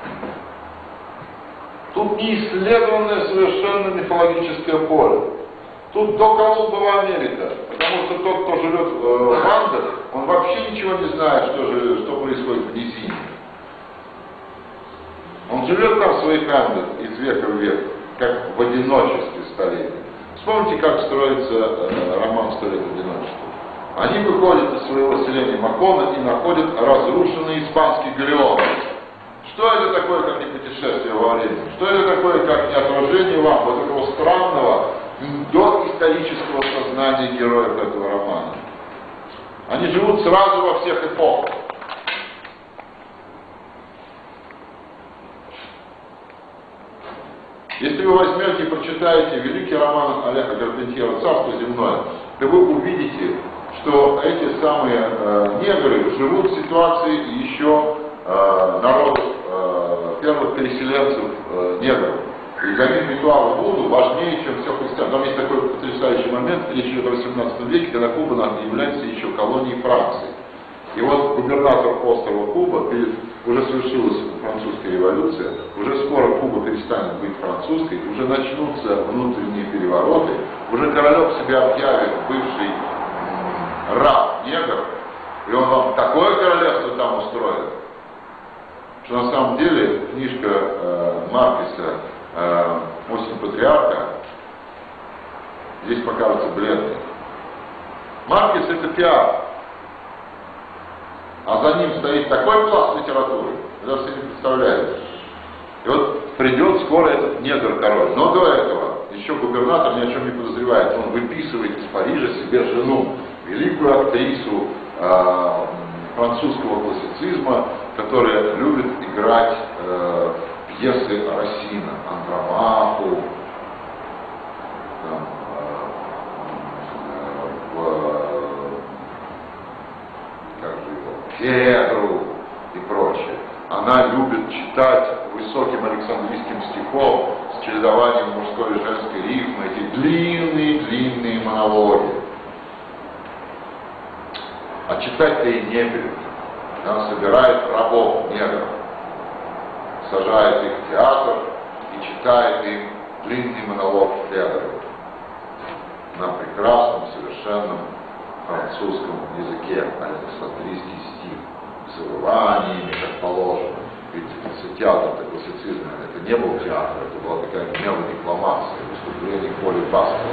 Тут неисследованное совершенно мифологическое поле. Тут до Колумбова Америка, потому что тот, кто живет в Андах, он вообще ничего не знает, что происходит в низине. Он живет там в своих Андах из века в век, как в одиночестве столетия. Вспомните, как строится роман «100 лет одиночества». Они выходят из своего селения Макона и находят разрушенный испанский галеон. Что это такое, как не путешествие во времени? Что это такое, как не отражение вам вот этого странного, до исторического сознания героев этого романа? Они живут сразу во всех эпохах. Если вы возьмете и прочитаете великий роман Олега Карпентьера «Царство земное», то вы увидите, что эти самые негры живут в ситуации еще народов, первых переселенцев негров. И для них ритуал Вуду важнее, чем все христиан. Там есть такой потрясающий момент, речь идет о 18 веке, когда Куба является еще колонией Франции. И вот губернатор острова Куба, уже совершилась французская революция, уже скоро Куба перестанет быть французской, уже начнутся внутренние перевороты, уже Королев себя объявит бывший раб-негр, и он вам такое королевство там устроит, что на самом деле книжка Маркеса «Осень патриарха» здесь покажется бледной. Маркес — это пиар, а за ним стоит такой пласт литературы, вы даже себе не представляете. И вот придет скоро этот негр-король. Но до этого еще губернатор ни о чем не подозревает. Он выписывает из Парижа себе жену, великую актрису французского классицизма, которая любит играть пьесы Рассина, Андромаху, Федру и прочее. Она любит читать высоким александрийским стихом с чередованием мужской и женской рифмы эти длинные монологи. А читать-то и не любит. Она собирает рабов, негров, сажает их в театр и читает им длинный монолог Федры на прекрасном, совершенном французском языке, александрийский стих, с завываниями, как положено. Ведь театр-то классицизм, это не был театр, это была такая мелодекламация, выступление в поле Баскова.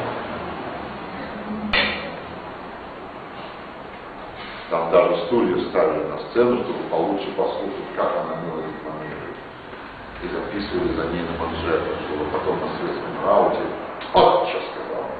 Там даже стулья ставили на сцену, чтобы получше послушать, как она мелодекламирует. И записывали за ней на манжетах, чтобы потом на светском рауте «Отче», сказал.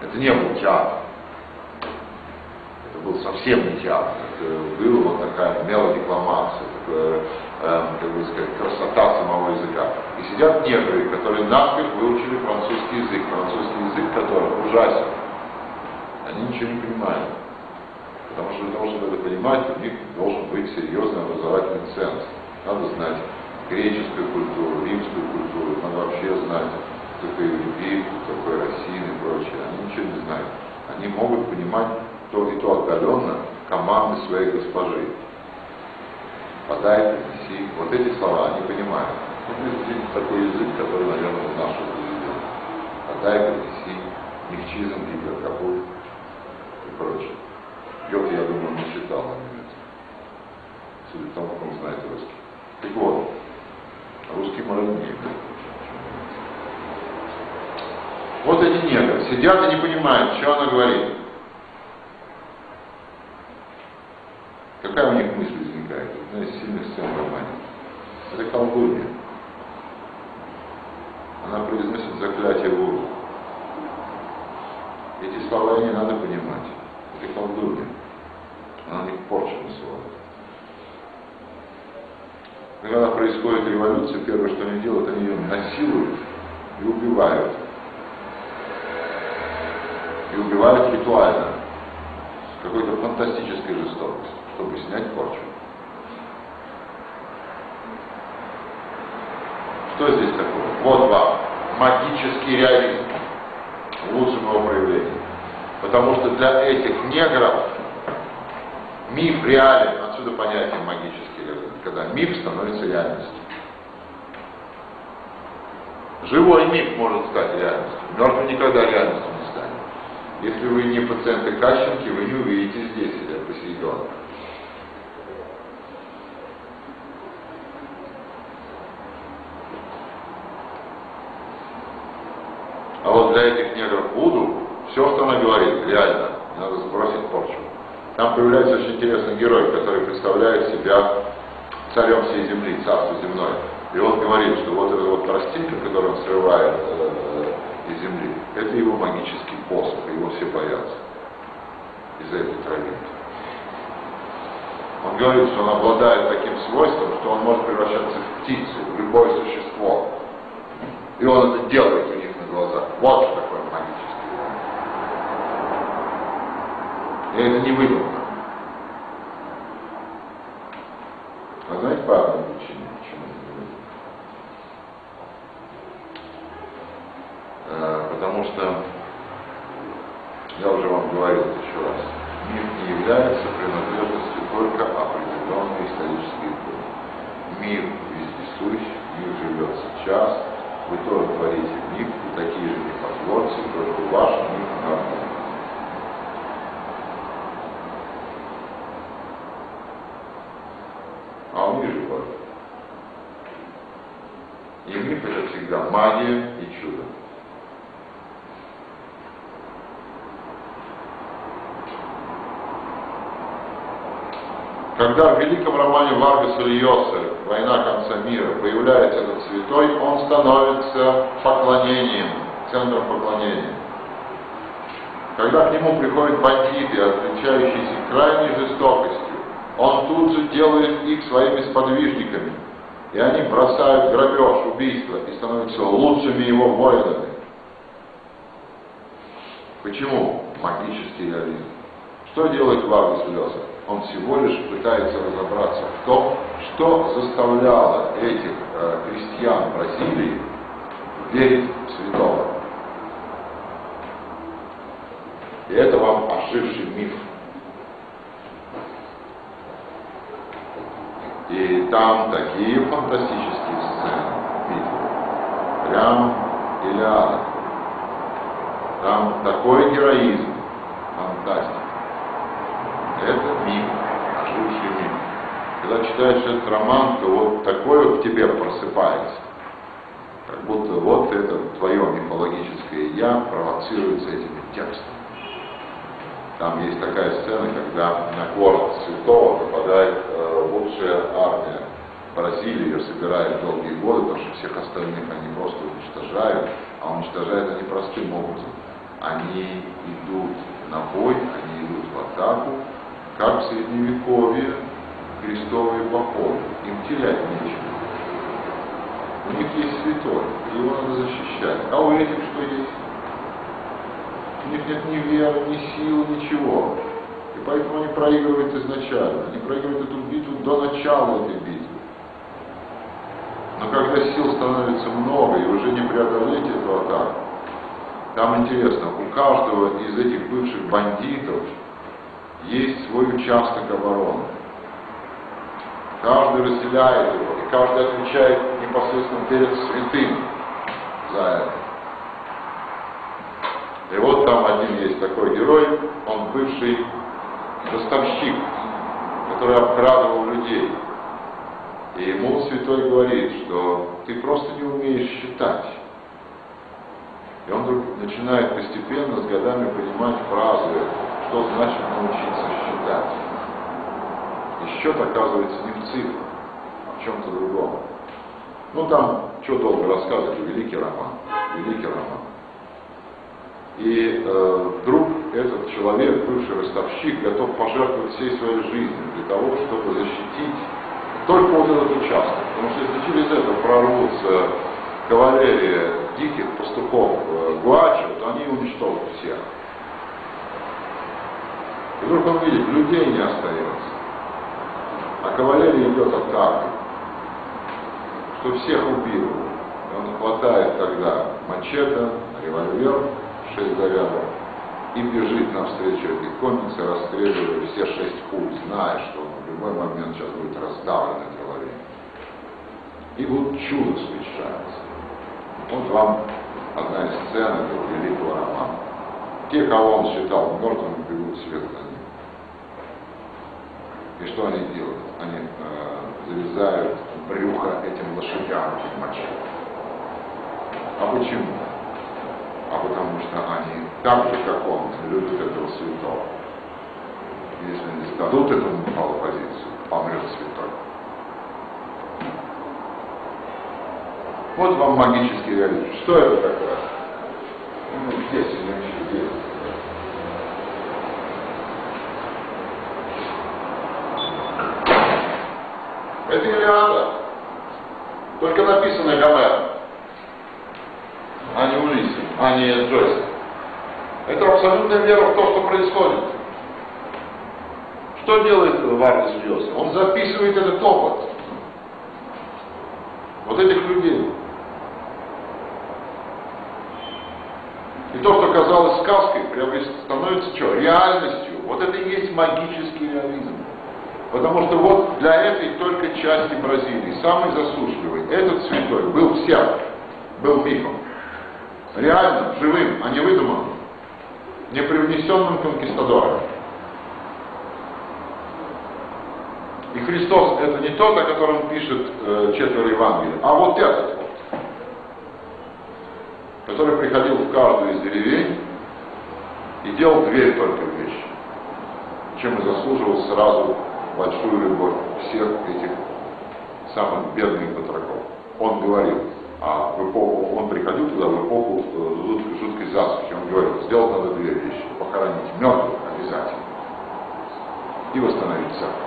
Это не был театр. Это был совсем не театр. Это была вот такая мелодикламация, такая, как бы сказать, красота самого языка. И сидят негры, которые наспех выучили французский язык которых ужасен. Они ничего не понимают. Потому что для того, чтобы это понимать, у них должен быть серьезный образовательный ценз. Надо знать греческую культуру, римскую культуру, надо вообще знать, кто такой Еврипид, кто такой Рассин и прочее. Они ничего не знают. Они могут понимать то и то отдаленно команды своей госпожи. Подай, принеси. Вот эти слова они понимают. Вот есть такой язык, который, наверное, наш язык. Подай, принеси, нихчизм, гиперкапут и прочее. Гёте, я думаю, не читал на немецком. Судя по тому, как он знает русский. Так вот, русский может не. Вот эти негры сидят и не понимают, что она говорит. Какая у них мысль возникает? Одна из сильных сцен в романе. Это колдунья. Она произносит заклятие Вуду. Эти слова не надо понимать. Это колдунья. Она на них порчу насылает. Когда происходит революция, первое, что они делают, они ее насилуют и убивают. И убивают ритуально. С какой-то фантастической жестокостью, чтобы снять порчу. Что здесь такое? Вот вам магический реализм в лучшем его проявлении. Потому что для этих негров миф реален, отсюда понятие магический реализм, когда миф становится реальностью. Живой миф может стать реальностью, мертвый никогда реальностью не станет. Если вы не пациенты Кащенки, вы не увидите здесь или Посейдона. А вот для этих негров Вуду, все, что она говорит, реально, надо сбросить порчу. Там появляется очень интересный герой, который представляет себя царем всей земли, царство земное. И он говорит, что вот эта вот тростинка, которую он срывает из земли, это его магический посох, его все боятся из-за этой травинки. Он говорит, что он обладает таким свойством, что он может превращаться в птицу, в любое существо. И он это делает у них на глазах. Вот что такое магический. И это не выдумка. А знаете, по одной причине, почему это не выдумка? Потому что, я уже вам говорил еще раз, миф не является принадлежностью только определенной исторической эпохи. Мир вездесущ, мир живет сейчас, вы тоже творите миф, и такие же мифотворцы, только ваш миф нормальный. А он не живой. И миф это всегда магия и чудо. Когда в великом романе Варгаса Льоса «Война конца мира» появляется этот святой, он становится поклонением, центром поклонения. Когда к нему приходят бандиты, отличающиеся крайней жестокостью, он тут же делает их своими сподвижниками, и они бросают грабеж, убийство и становятся лучшими его воинами. Почему? Магический реализм. Что делает Варгас Льоса? Он всего лишь пытается разобраться в том, что заставляло этих крестьян Бразилии верить в святого. И это вам оживший миф. И там такие фантастические сцены битвы. Прям Илиада. Там такой героизм. Фантастика. Это миф, оживший миф. Когда читаешь этот роман, то вот такое в тебе просыпается. Как будто вот это твое мифологическое «я» провоцируется этими текстами. Там есть такая сцена, когда на город святого нападает лучшая армия Бразилии, ее собирают долгие годы, потому что всех остальных они просто уничтожают, а уничтожают они простым образом. они идут на бой, они идут в атаку, как в Средневековье крестовые походы. Им терять нечего. У них есть святой, его надо защищать. А у этих что есть? У них нет ни веры, ни сил, ничего. И поэтому они проигрывают изначально. Они проигрывают эту битву до начала этой битвы. Но когда сил становится много и уже не преодолеть эту атаку, там интересно, у каждого из этих бывших бандитов есть свой участок обороны. Каждый разделяет его, и каждый отвечает непосредственно перед святым за это. И вот там один есть такой герой, он бывший доставщик, который обкрадывал людей. И ему святой говорит, что ты просто не умеешь считать. И он вдруг начинает постепенно с годами понимать фразы, что значит научиться считать. И счет оказывается не в цифрах, а в чем-то другом. Ну там, что долго рассказывать, великий роман. И вдруг этот человек, бывший ростовщик, готов пожертвовать всей своей жизнью для того, чтобы защитить только вот этот участок. Потому что если через это прорвутся кавалерия диких пастухов гуачев, то они уничтожат всех. И вдруг он видит, людей не остается. А кавалерия идет атакой, что всех убил. И он хватает тогда мачете, револьвер, 6 зарядов, и бежит навстречу этой коннице, расстреливая все 6 пуль, зная, что он в любой момент сейчас будет раздавлен кавалерией. И вот чудо случается. Вот вам одна из сцен этого великого романа. Те, кого он считал мертвыми, бегут вслед за ним. И что они делают? Они завязают брюхо этим лошадям в моче. А почему? А потому что они, так же как он, любят этого святого. Если не сдадут этому Михаилу позицию, помрет святой. Вот вам магический реализм. Что это такое? Ну, здесь или еще здесь. Это Илиада, только написано Гомером, а не Улиссом, а не Джойсом. Это абсолютная вера в то, что происходит. Что делает Варгас Льоса? Он записывает этот опыт вот этих людей. И то, что казалось сказкой, становится что? Реальностью. Вот это и есть магический реализм. Потому что вот для этой только части Бразилии, самый засушливый, этот святой был всем, был мифом. Реально, живым, а не выдуманным, непривнесенным конкистадором. И Христос это не тот, о котором пишет 4 Евангелия, а вот этот вот, который приходил в каждую из деревень и делал 2 только вещи, чем и заслуживал сразу большую любовь всех этих самых бедных батраков. Он говорил, он приходил туда в эпоху жуткой засухи, он говорил, сделать надо 2 вещи, похоронить мертвых обязательно и восстановить церковь.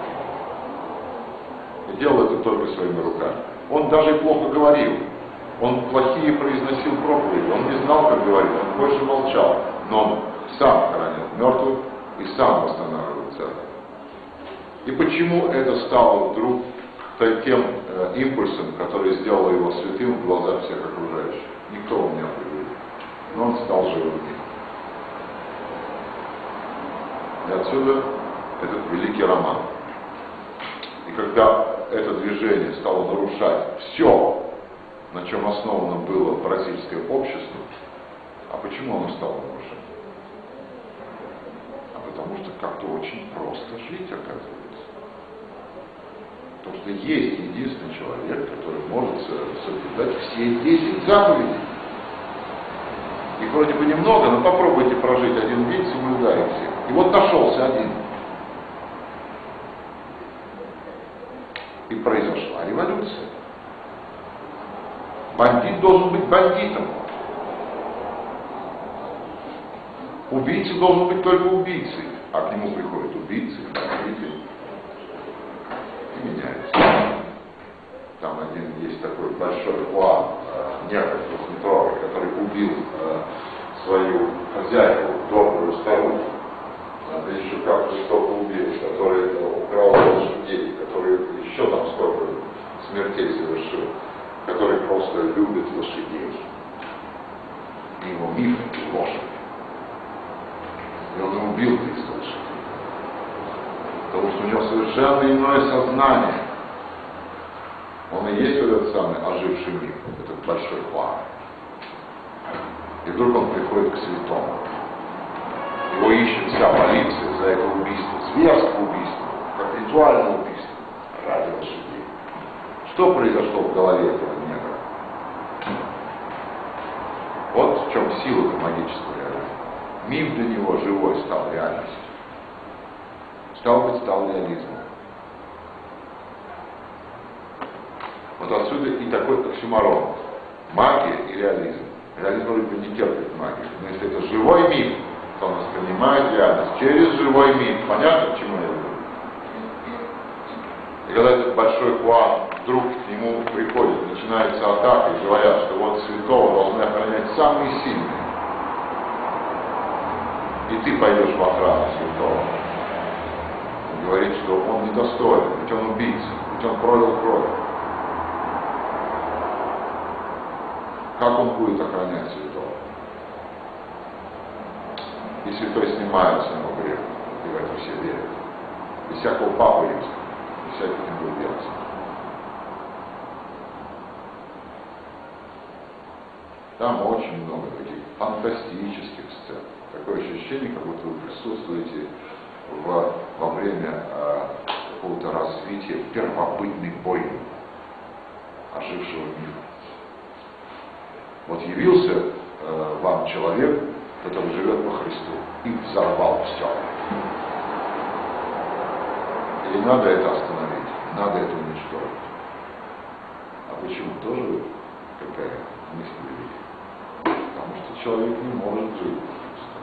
И делал это только своими руками. Он даже плохо говорил, он плохие произносил проповеди, он не знал, как говорить, он больше молчал, но он сам хоронил мертвых и сам восстанавливал церковь. И почему это стало вдруг тем импульсом, который сделал его святым в глазах всех окружающих? Никто его не определил, но он стал живым мифом. И отсюда этот великий роман. И когда это движение стало нарушать все, на чем основано было бразильское общество, а почему оно стало нарушать? А потому что как-то очень просто жить, оказывается. Потому что есть единственный человек, который может соблюдать все 10 заповедей. Их вроде бы немного, но попробуйте прожить один день, соблюдая всех. И вот нашелся один. И произошла революция. Бандит должен быть бандитом. Убийца должен быть только убийцей, а к нему приходят убийцы, видите, и меняется. Там один есть такой большой план, некий двухметровый, который убил свою хозяйку, добрую старуху, да еще как-то что-то убил, который украл лошадей, который еще там сколько смертей совершил, который просто любит лошадей. И его миф — лошадь. И он убил 300 лошадей. Потому что у него совершенно иное сознание. Он и есть вот этот самый оживший миф, этот большой план. И вдруг он приходит к святому. Его ищет вся полиция за это убийство, зверское убийство, как ритуальное убийство ради лошадей. Что произошло в голове этого негра? Вот в чем сила магического реализма. Миф для него живой стал реальностью. Стал реализмом. Вот отсюда и такой оксюморон. Магия и реализм. Реализм вроде бы не терпит магию. Но если это живой миф, то он воспринимает реальность через живой миф. Понятно, к чему я веду? И когда этот большой план вдруг к нему приходит, начинается атака, и говорят, что вот святого должны охранять самые сильные. И ты пойдешь в охрану святого. Он говорит, что он недостоин, ведь он убийца, ведь он пролил кровь. Как он будет охранять святого? И святой снимает с него грех, и в это все верят. Без всякого папы римского, без всяких индульгенций. Там очень много таких фантастических сцен. Такое ощущение, как будто вы присутствуете во время какого-то развития первобытной бойни, ожившего мира. Вот явился вам человек, который живет по Христу, и взорвал все. Или надо это остановить, надо это уничтожить. А почему? Тоже какая мысль великая? Потому что человек не может жить по Христу.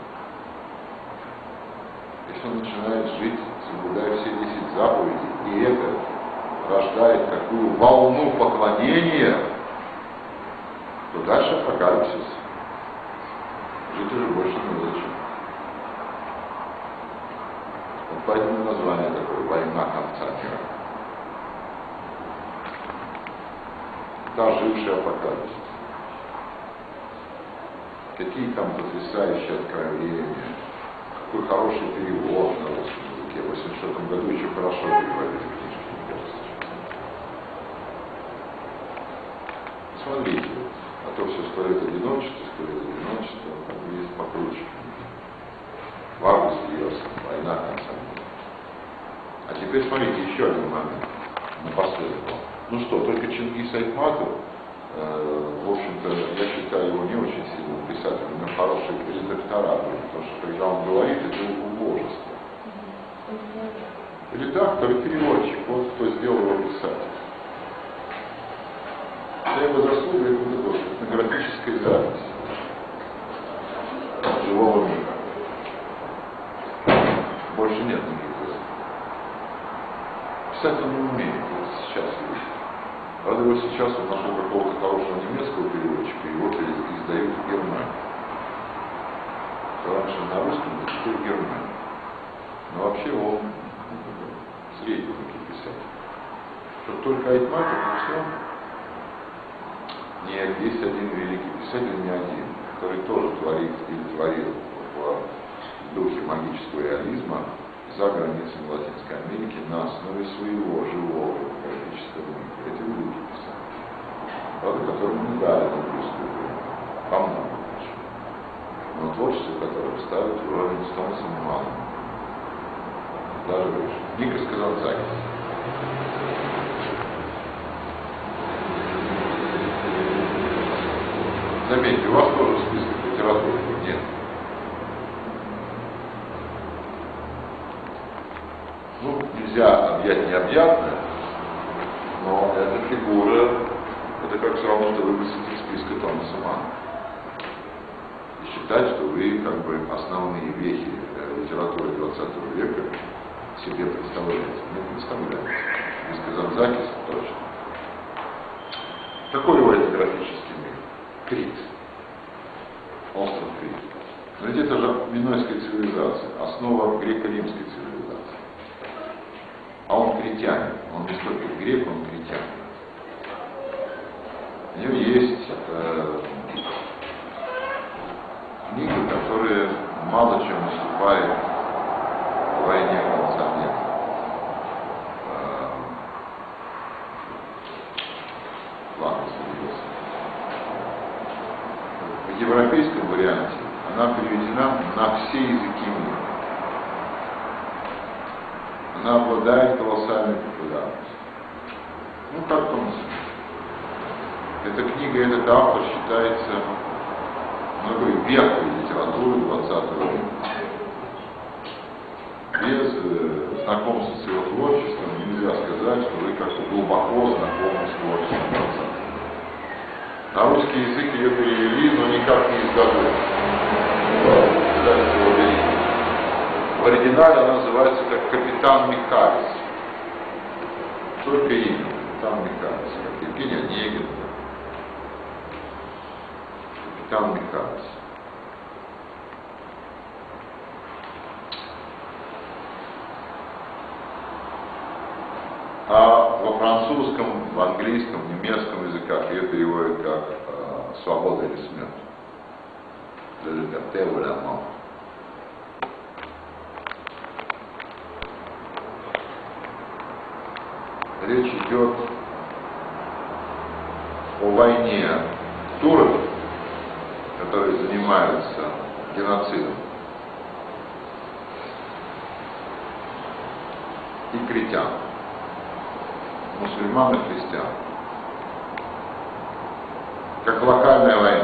Если он начинает жить, соблюдая все 10 заповедей, и это рождает такую волну поклонения, то дальше апокалипсис. Жить уже больше не зачем. Вот поэтому название такое — «Война конца мира». Это оживший апокалипсис. Какие там потрясающие откровения, какой хороший перевод на русском языке. В 1986 году еще хорошо переводили книжки, мне кажется. Смотрите, а то все стоит одиночество, как бы есть покруче. В августе Йосиф, «Война конца мира». А теперь смотрите, еще один момент, напоследок. Ну что, только Чингис Айтматов, в общем-то, я считаю его не очень сильным писателем, у него хорошие редактора были, потому что когда он говорит, это убожество. Редактор и переводчик, вот кто сделал его писатель. Вся его заслуга — это этнографическая запись живого мира. Больше нет никаких заслуг. Писать он не умеет, вот сейчас видите. Правда, вот сейчас он нашел какого-то хорошего немецкого переводчика, его издают в Германии. Раньше на русском, а теперь в Германии. Но вообще он средненький писатель. Что только Айтматов, и все. Нет, есть один великий писатель, не один, который тоже творит или творил в духе магического реализма за границами Латинской Америки на основе своего живого графического мифа. Это великий писатель, правда, которому не дали Нобелевскую премию, по-моему, лучше. Но творчество, которое ставит уровень Стоунса мало. Даже выше. Никос Казанцакис. Заметьте, у вас тоже в списках литературы нет. Ну, нельзя объять необъятное, но эта фигура, это как все равно, что выбросить из списка Томаса Манна. И считать, что вы как бы основные вехи литературы 20 века себе представляете. Не представляете. Без Казанзакиса точно. Какой его этнографический мир? Крит. Остров Крит. Но ведь это же минойская цивилизация, основа греко-римской цивилизации. А он критянин. Он не столько грек, он критянин. У него есть книга, которая мало чем уступает войне конца века. Ладно, садился. В европейском варианте она переведена на все языки мира. Она обладает колоссальной популярностью. Ну, как он. Эта книга, этот автор считается вехой литературы 20 века. Без знакомства с его творчеством нельзя сказать, что вы как-то глубоко знакомы с творчеством 20 века. На русский язык ее перевели, но никак не издали. В оригинале она называется как «Капитан Микалис». Только имя «Капитан Микалис», как Евгений Онегин. «Капитан Микалис». А во французском, в английском, в немецком языках ее переводят как «свобода или смерть». «Le liberté ou la mort». Речь идет о войне турок, которые занимаются геноцидом, и критян, мусульман и христиан, как локальная война.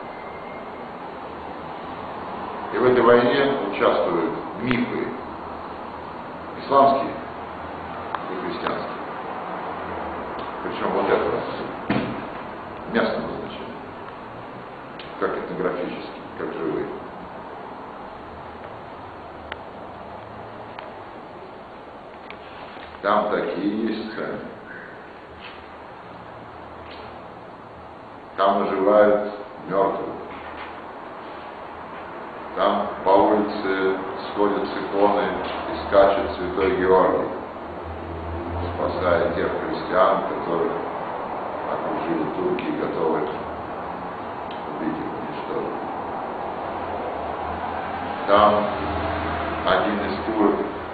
И в этой войне участвуют мифы исламские и христианские. Причем вот это местного значения, как этнографические, как живые. Там такие есть сцены. Там оживают мертвые. Там по улице сходят иконы и скачет святой Георгий, спасая тех христиан, которых окружили турки и готовы убить их, уничтожить. Там один из турок,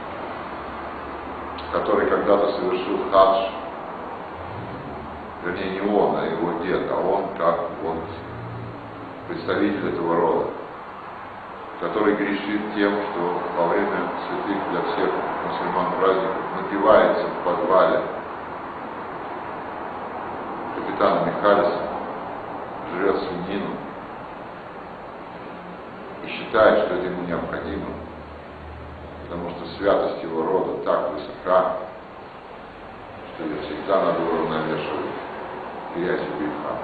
который когда-то совершил хадж, вернее не он, а его дед, а он как вот представитель этого рода, который грешит тем, что во время святых для всех мусульман праздников напивается в подвале капитана Микалиса, жрет свинину и считает, что это ему необходимо, потому что святость его рода так высока, что ее всегда надо уравновешивать грязь и греха.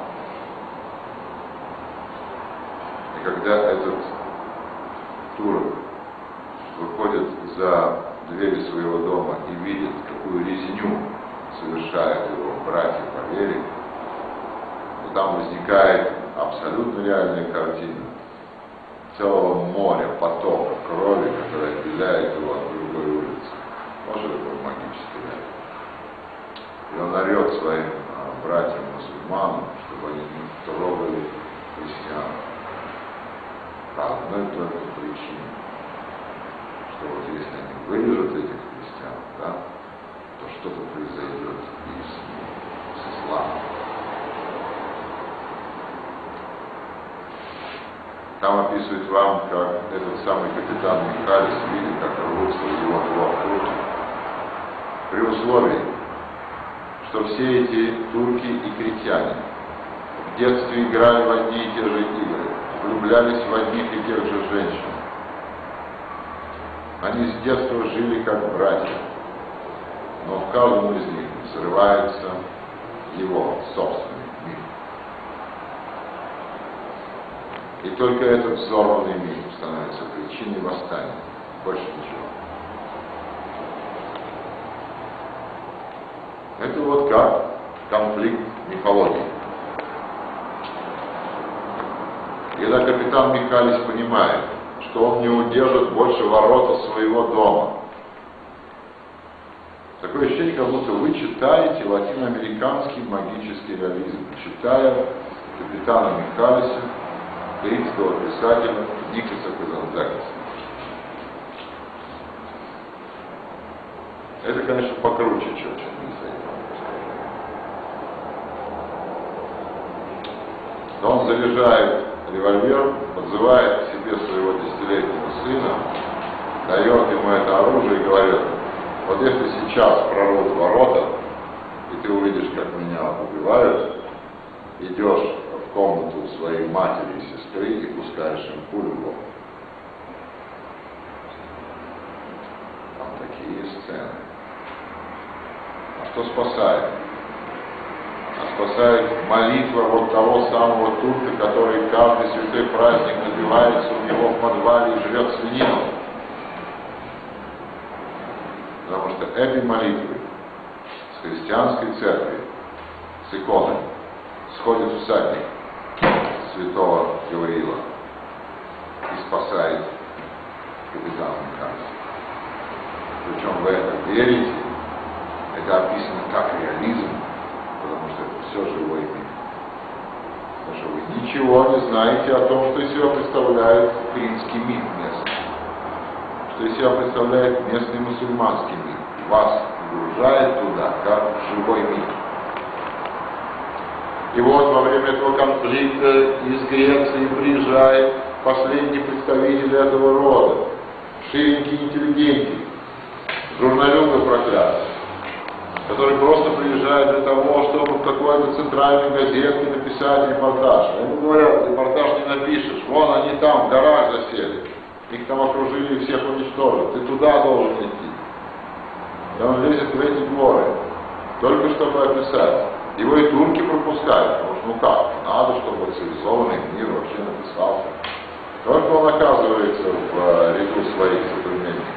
И когда этот турок выходит за двери своего дома и видит, какую резню совершают его братья по вере, то там возникает абсолютно реальная картина целого моря, потока крови, которая отделяет его от другой улицы. Может, это магический ряд. И он орет своим братьям-мусульманам, чтобы они не трогали христиан. По одной только причине, что вот если они вырежут этих христиан, да, то что-то произойдет и с исламом. Там описывает вам, как этот самый капитан Микалис видит, как рвутся его двор руки. При условии, что все эти турки и критяне в детстве играли в одни и те же игры, влюблялись в одних и тех же женщин. Они с детства жили как братья, но в каждом из них взрывается его собственный мир. И только этот взорванный мир становится причиной восстания. Больше ничего. Это вот как конфликт мифологии. Когда капитан Михалис понимает, что он не удержит больше ворота своего дома. Такое ощущение, как будто вы читаете латиноамериканский магический реализм, читая капитана Михалиса, карибского писателя Никоса Казанзакиса. Это, конечно, покруче, чем он заряжает револьвер, подзывает к себе своего 10-летнего сына, дает ему это оружие и говорит: вот если сейчас прорвут ворота, и ты увидишь, как меня убивают, идешь в комнату своей матери и сестры и пускаешь им пулю в лоб. Там такие сцены. А что спасает? А спасает молитва вот того самого турка, который каждый святой праздник набивается у него в подвале и жрет свинину. Потому что этой молитвой с христианской церкви, с иконой, сходит всадник святого Гавриила и спасает капитана Михалиса. Причем вы это верите, это описано как реализм, потому что это все живой мир. Потому что вы ничего не знаете о том, что из себя представляет финский миф местный, что из себя представляет местный мусульманский мир. Вас погружает туда, как в живой мир. И вот во время этого конфликта из Греции приезжает последний представитель этого рода, ширенький интеллигентик, журналюга проклятый, который просто приезжает для того, чтобы в какой-то центральной газетке написать репортаж. Ему говорят: репортаж не напишешь, вон они там, в гараж засели, их там окружили и всех уничтожили, ты туда должен идти. И он лезет в эти горы, только чтобы описать. Его и турки пропускают, потому что ну как, надо, чтобы цивилизованный мир вообще написался. Только он оказывается в ряду своих соплеменников.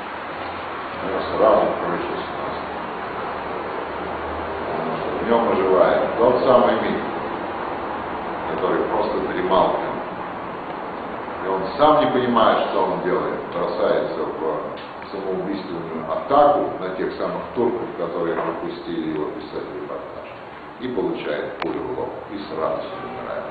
Сразу крышу сносит. Потому что в нем оживает тот самый мир, который просто дремал в нем. И он сам не понимает, что он делает, бросается в самоубийственную атаку на тех самых турков, которые пропустили его писать репортаж, и получает пулю в лоб, и с радостью умирает.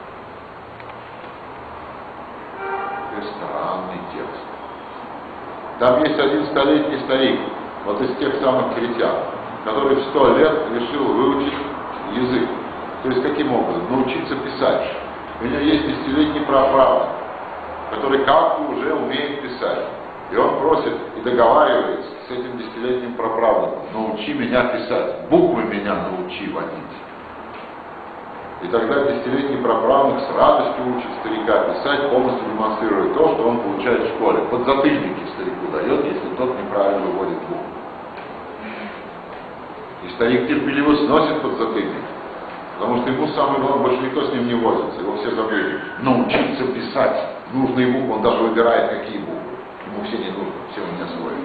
Это странный текст. Там есть один столетний старик, вот из тех самых критян, который в 100 лет решил выучить язык. То есть каким образом? Научиться писать. У меня есть 10-летний праправнук, который как-то уже умеет писать. И он просит и договаривается с этим 10-летним праправнуком: научи меня писать, буквы меня научи водить. И тогда 10-летний праправнук с радостью учит старика писать, полностью демонстрируя то, что он получает в школе. Подзатыльники старику дает, если тот неправильно выводит буквы. И старик терпеливо сносит подзатыльник, потому что ему самое главное, больше никто с ним не возится. Его все забыли. Научиться писать нужные буквы, он даже выбирает, какие буквы. Ему все не нужны, все он не освоит.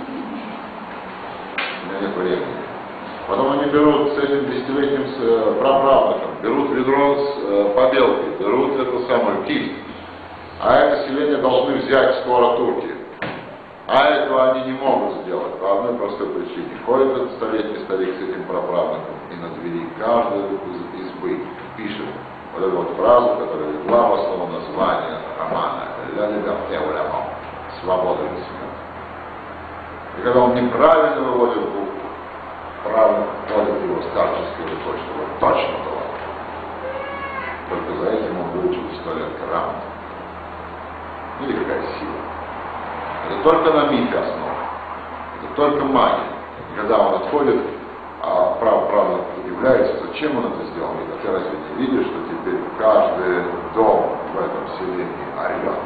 У меня нет времени. Потом они берут с этим 10-летним праправнуком, берут ведро с побелкой, берут эту самую кисть. А это селение должны взять скоро турки. А этого они не могут сделать по одной простой причине. Ходит этот столетний старик с этим праправнуком, и на двери каждой избы пишет вот эту вот фразу, которая легла в основу названия романа «La liberté ou la mort» — «Свобода или смерть». И когда он неправильно выводит букву, правильно вводит его старческой рукой, чтобы точно было. Только за этим он выучил 100 лет грамоты. Или какая сила. Это только на мифе основа. Это только магия. И когда он отходит, а правда удивляется, зачем он это сделал. И ты разве не видишь, что теперь каждый дом в этом селении орет?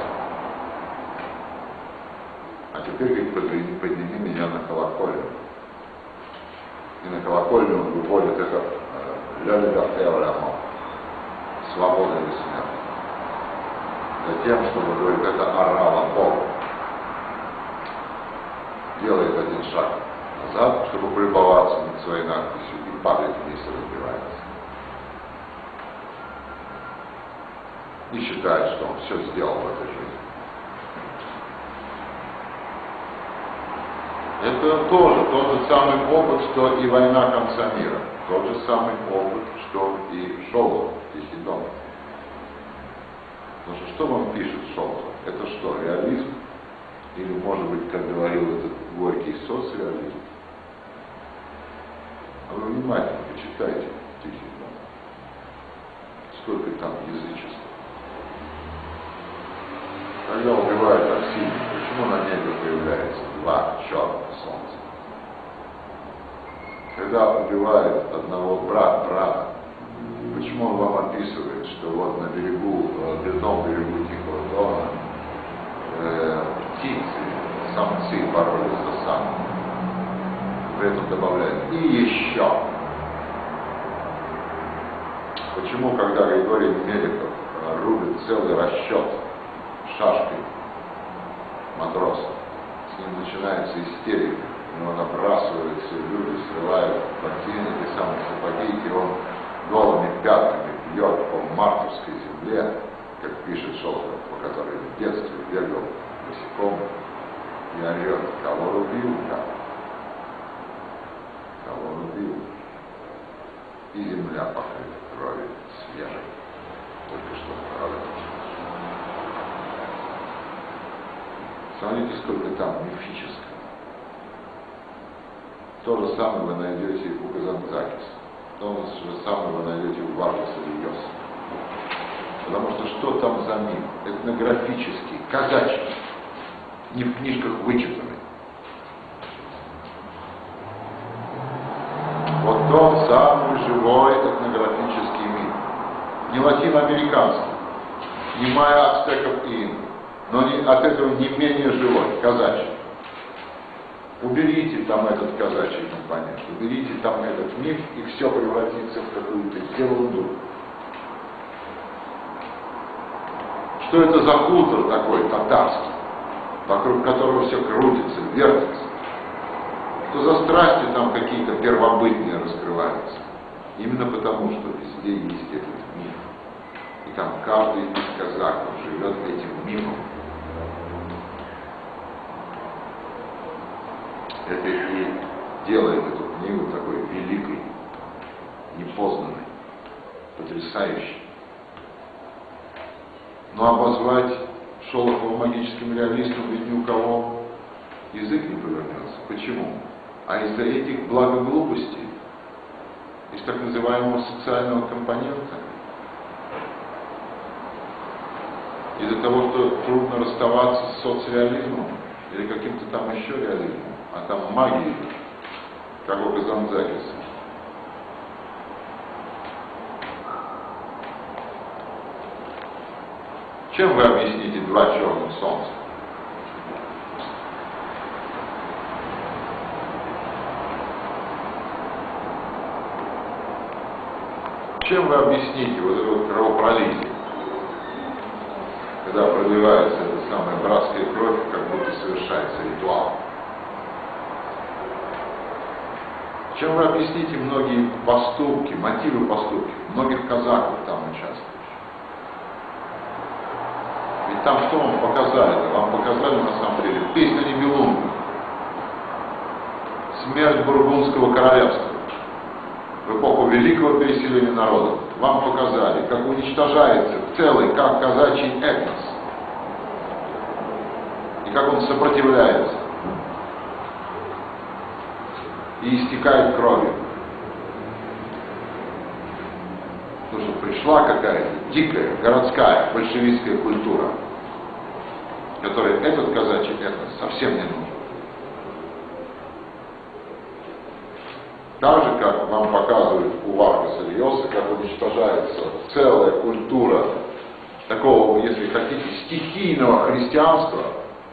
А теперь, говорит, подними меня на колокольню. И на колокольню он выводит это «Ля liberté ou la mort» — «Свобода или смерть». за тем, чтобы, говорит, это орало Бог. Делает один шаг назад, чтобы полюбоваться над своей надписью, и падает вниз и разбивается. И считает, что он все сделал в этой жизни. Это тоже тот же самый опыт, что и война конца мира. Тот же самый опыт, что и Шолохов, Тихий Дон. Потому что вам пишет Шолохов? Это что, реализм? Или, может быть, как говорил этот Горький, соцреализм? А вы внимательно почитайте Тихий Дон. Сколько там язычества. Когда убивают Аксинью, почему на небе появляется два черных солнца? Когда убивают одного брата, почему он вам описывает, что вот на берегу, в ледном берегу Тихого Дона птицы, самцы боролись за самку? При этом добавляет и еще. Почему, когда Григорий Меликов рубит целый расчет шашкой матроса, с ним начинается истерика, у него набрасываются люди, срывают ботинки, самые сапоги, и он голыми пятками бьет по мартовской земле, как пишет Шолохов, по которой в детстве бегал босиком и орет: кого рубил, кого рубил. И земля покрыта кровью свежей, только что пролетевшей. Смотрите, сколько там мифического. То же самое вы найдете у Казанцакиса. То же самое вы найдете у Варгаса Льоса. Потому что там за миф? Этнографический, казачий, не в книжках вычитанный. Вот тот самый живой этнографический миф. Не латиноамериканский, не майя, ацтеков и инков, но от этого не менее живой, казачий. Уберите там этот казачий компонент, уберите там этот миф, и все превратится в какую-то ерунду. Что это за хутор такой татарский, вокруг которого все крутится, вертится? Что за страсти там какие-то первобытные раскрываются? Именно потому, что везде есть этот миф. И там каждый из казаков живет этим мифом. Это и делает эту книгу такой великой, непознанной, потрясающей. Но обозвать Шолохова магическим реалистом ведь ни у кого язык не повернется. Почему? А из-за этих благоглупостей, из так называемого социального компонента, из-за того, что трудно расставаться с соцреализмом или каким-то там еще реализмом, а там магия, как у Казанцакиса. Чем вы объясните два черных солнца? Чем вы объясните вот это вот кровопролитие, когда проливается эта самая братская кровь, как будто совершается ритуал? Чем вы объясните многие поступки, мотивы поступки, многих казаков там участвующих? Ведь там что вам показали? Вам показали на самом деле песня Нибелунга, смерть Бургундского королевства в эпоху великого переселения народов. Вам показали, как уничтожается целый, как казачий этнос, и как он сопротивляется и истекает кровью. Потому что пришла какая-то дикая, городская, большевистская культура, которой этот казачий этнос совсем не нужен. Так же, как вам показывают у Варгаса Льоса, как уничтожается целая культура такого, если хотите, стихийного христианства,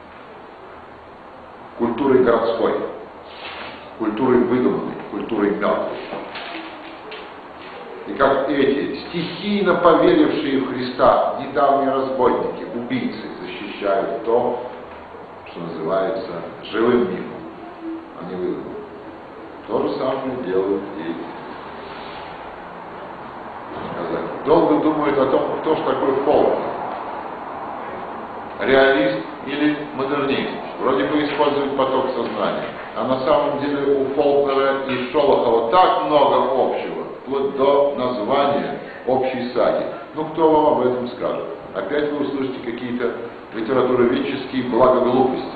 культурой городской, культурой выдуманной, культурой мертвой. И как эти стихийно поверившие в Христа недавние разбойники, убийцы, защищают то, что называется живым миром, а не выдуманным. То же самое делают и сказать. Долго думают о том, кто же такой Фолкнер. Реалист или модернист. Вроде бы использует поток сознания. А на самом деле у Фолкнера и Шолохова так много общего, вплоть до названия общей саги. Ну кто вам об этом скажет? Опять вы услышите какие-то литературоведческие благоглупости.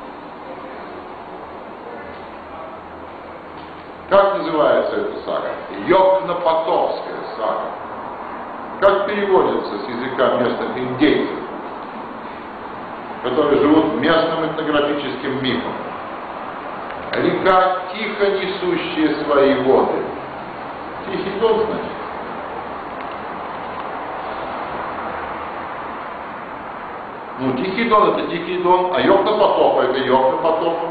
Как называется эта сага? Йокнопотовская сага. Как переводится с языка местных индейцев, которые живут местным этнографическим мифом? Река, тихо несущая свои воды. Тихий Дон, значит. Ну, Тихий Дон — это Тихий Дон, а Йокнопотопа — это Йокнопотопа.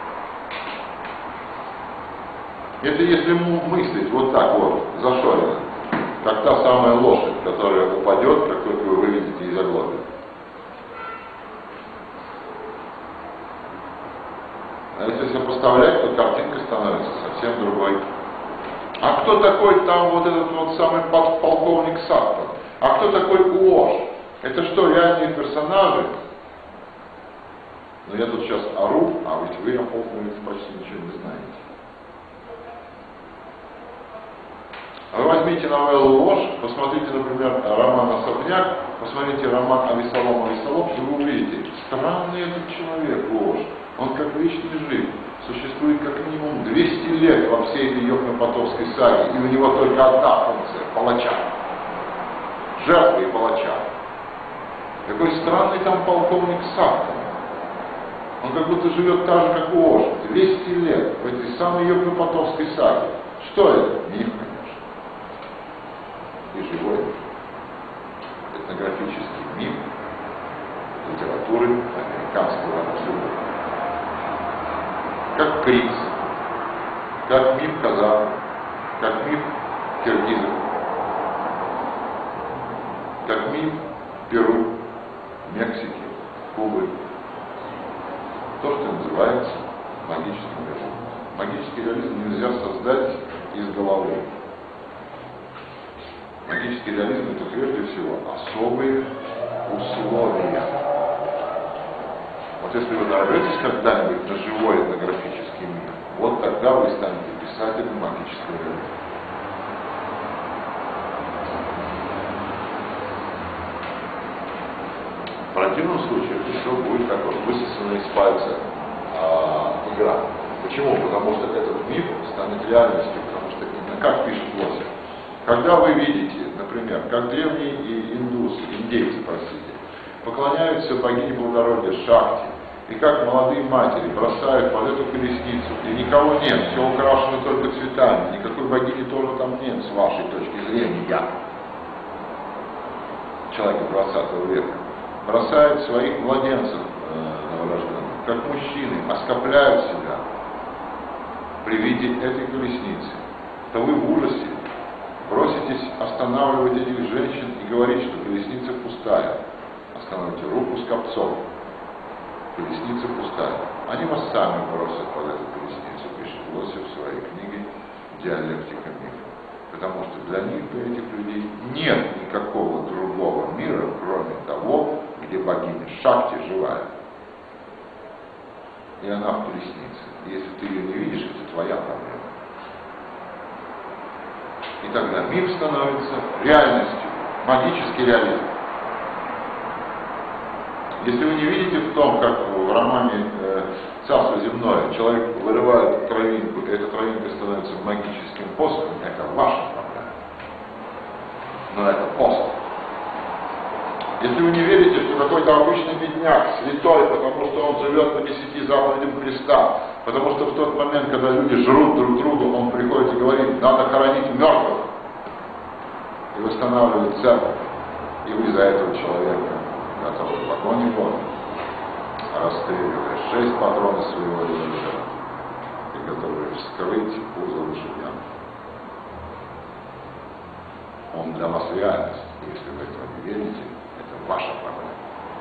Это если мыслить вот так вот, зашорено, как та самая лошадь, которая упадет, как только вы выведете из оглобля. А если сопоставлять, то картинка становится совсем другой. А кто такой там вот этот вот самый подполковник Саттон? А кто такой Уош? Это что, реальные персонажи? Но я тут сейчас ору, а ведь вы о Фолкнере почти ничего не знаете. А вы возьмите новеллу «Ложь», посмотрите, например, роман «Особняк», посмотрите роман «Авесолом, Авесолом», и вы увидите, странный этот человек, Ложь. Он как вечный жив, существует как минимум 200 лет во всей этой Йокнопотовской саге, и у него только одна функция – палача. Жертвы и палача. Какой странный там полковник Саттон. Он как будто живет так же, как Ложь, 200 лет в этой самой Йокнопотовской саге. Что это? Миф, конечно. И живой этнографический миф литературы американского абсурда. Как Криц, как миф казахов, как миф киргизов, как миф Перу, Мексики, Кубы. То, что называется магическим реализмом. Магический реализм нельзя создать из головы. Магический реализм — это прежде всего особые условия. Вот если вы нарветесь когда-нибудь на живой этнографический мир, вот тогда вы станете писателем магического реализма. В противном случае это все будет как вот высосанная из пальца игра. Почему? Потому что этот миф станет реальностью, потому что именно как пишет Лосев. Когда вы видите, например, как древние индейцы, поклоняются богине плодородия Шакти, и как молодые матери бросают под эту колесницу, и никого нет, все украшено только цветами, никакой богини тоже там нет, с вашей точки зрения, человека 20 века, бросают своих младенцев новорожденных, как мужчины, оскопляют себя при виде этой колесницы, то вы в ужасе броситесь останавливать этих женщин и говорить, что колесница пустая. Остановите руку с копцом. Колесница пустая. Они вас сами бросят под эту колесницу, пишет Лосев в своей книге «Диалектика мифа». Потому что для них, для этих людей, нет никакого другого мира, кроме того, где богиня Шакти живая. И она в колеснице. И если ты ее не видишь, это твоя проблема. И тогда миф становится реальностью, магический реализм. Если вы не видите в том, как в романе «Царство земное» человек вырывает травинку, и эта травинка становится магическим посохом, это ваша проблема. Но это посох. Если вы не верите, что какой-то обычный бедняк святой, потому что он живет по 10 заповедям Христа, потому что в тот момент, когда люди жрут друг друга, он приходит и говорит, надо хоронить мертвых, и восстанавливает церковь, и вы за этого человека готовы в вагоне воду, расстреливая 6 патронов своего револьвера и готовы вскрыть пузо лошадям. для вас реальность. Если вы этого не верите, это ваша проблема.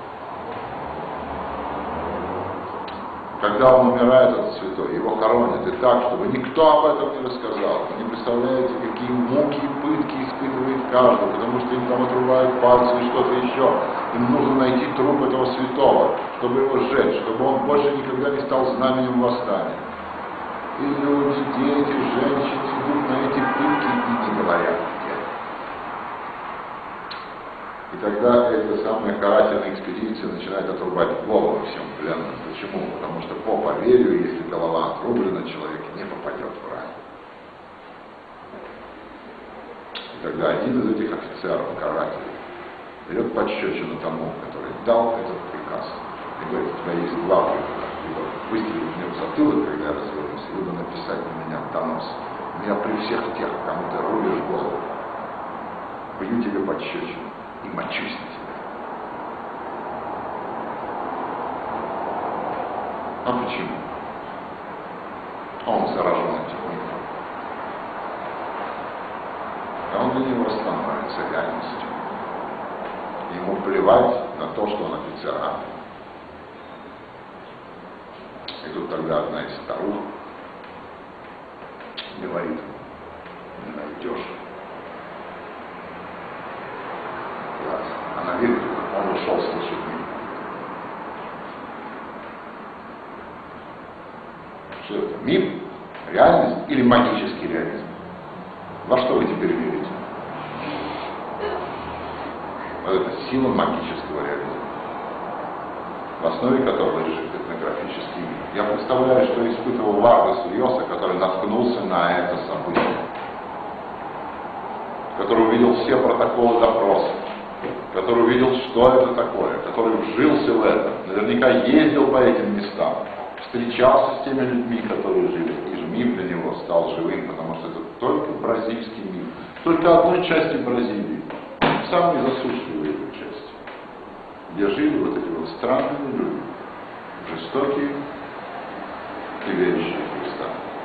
Когда он умирает, этот святой, его хоронят и так, чтобы никто об этом не рассказал. Вы не представляете, какие муки и пытки испытывает каждый, потому что им там отрубают пальцы и что-то еще. Им нужно найти труп этого святого, чтобы его сжечь, чтобы он больше никогда не стал знаменем восстания. И люди, дети, женщины идут на эти пытки и не говорят нет. И тогда эта самая карательная экспедиция начинает отрубать голову всем пленным. Почему? Потому что по поверью, если голова отрублена, человек не попадет в рай. И тогда один из этих офицеров, карателей, берет пощечину тому, который дал этот приказ. И говорит, у тебя есть два выхода. Либо выстрелить мне в затылок, когда я развернусь, либо написать на меня донос. Я при всех тех, кому ты рубишь голову, бью тебе пощечину и мочусь на тебя. А почему? Он заражен этим мифом. А он для него становится реальностью. Ему плевать на то, что он офицер армии. И тут тогда одна из старух говорит, не найдешь. Она видит, он ушел с лошадьми. Что это? Миф? Реальность или магический реализм? Во что вы теперь верите? Вот это сила магического реализма, в основе которого лежит этнографический миф. Я представляю, что испытывал Варгас Льоса, который наткнулся на это событие, который увидел все протоколы допроса, который увидел, что это такое, который вжился в это, наверняка ездил по этим местам, встречался с теми людьми, которые жили, и миф для него стал живым, потому что это только бразильский миф, только одной части Бразилии, самой засушливой этой части, где жили вот эти вот странные люди, жестокие и верящие в Христа.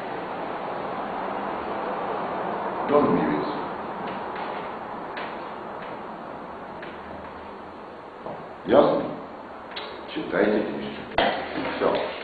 Дон Мивец. Ясно? Читайте книжки. Все.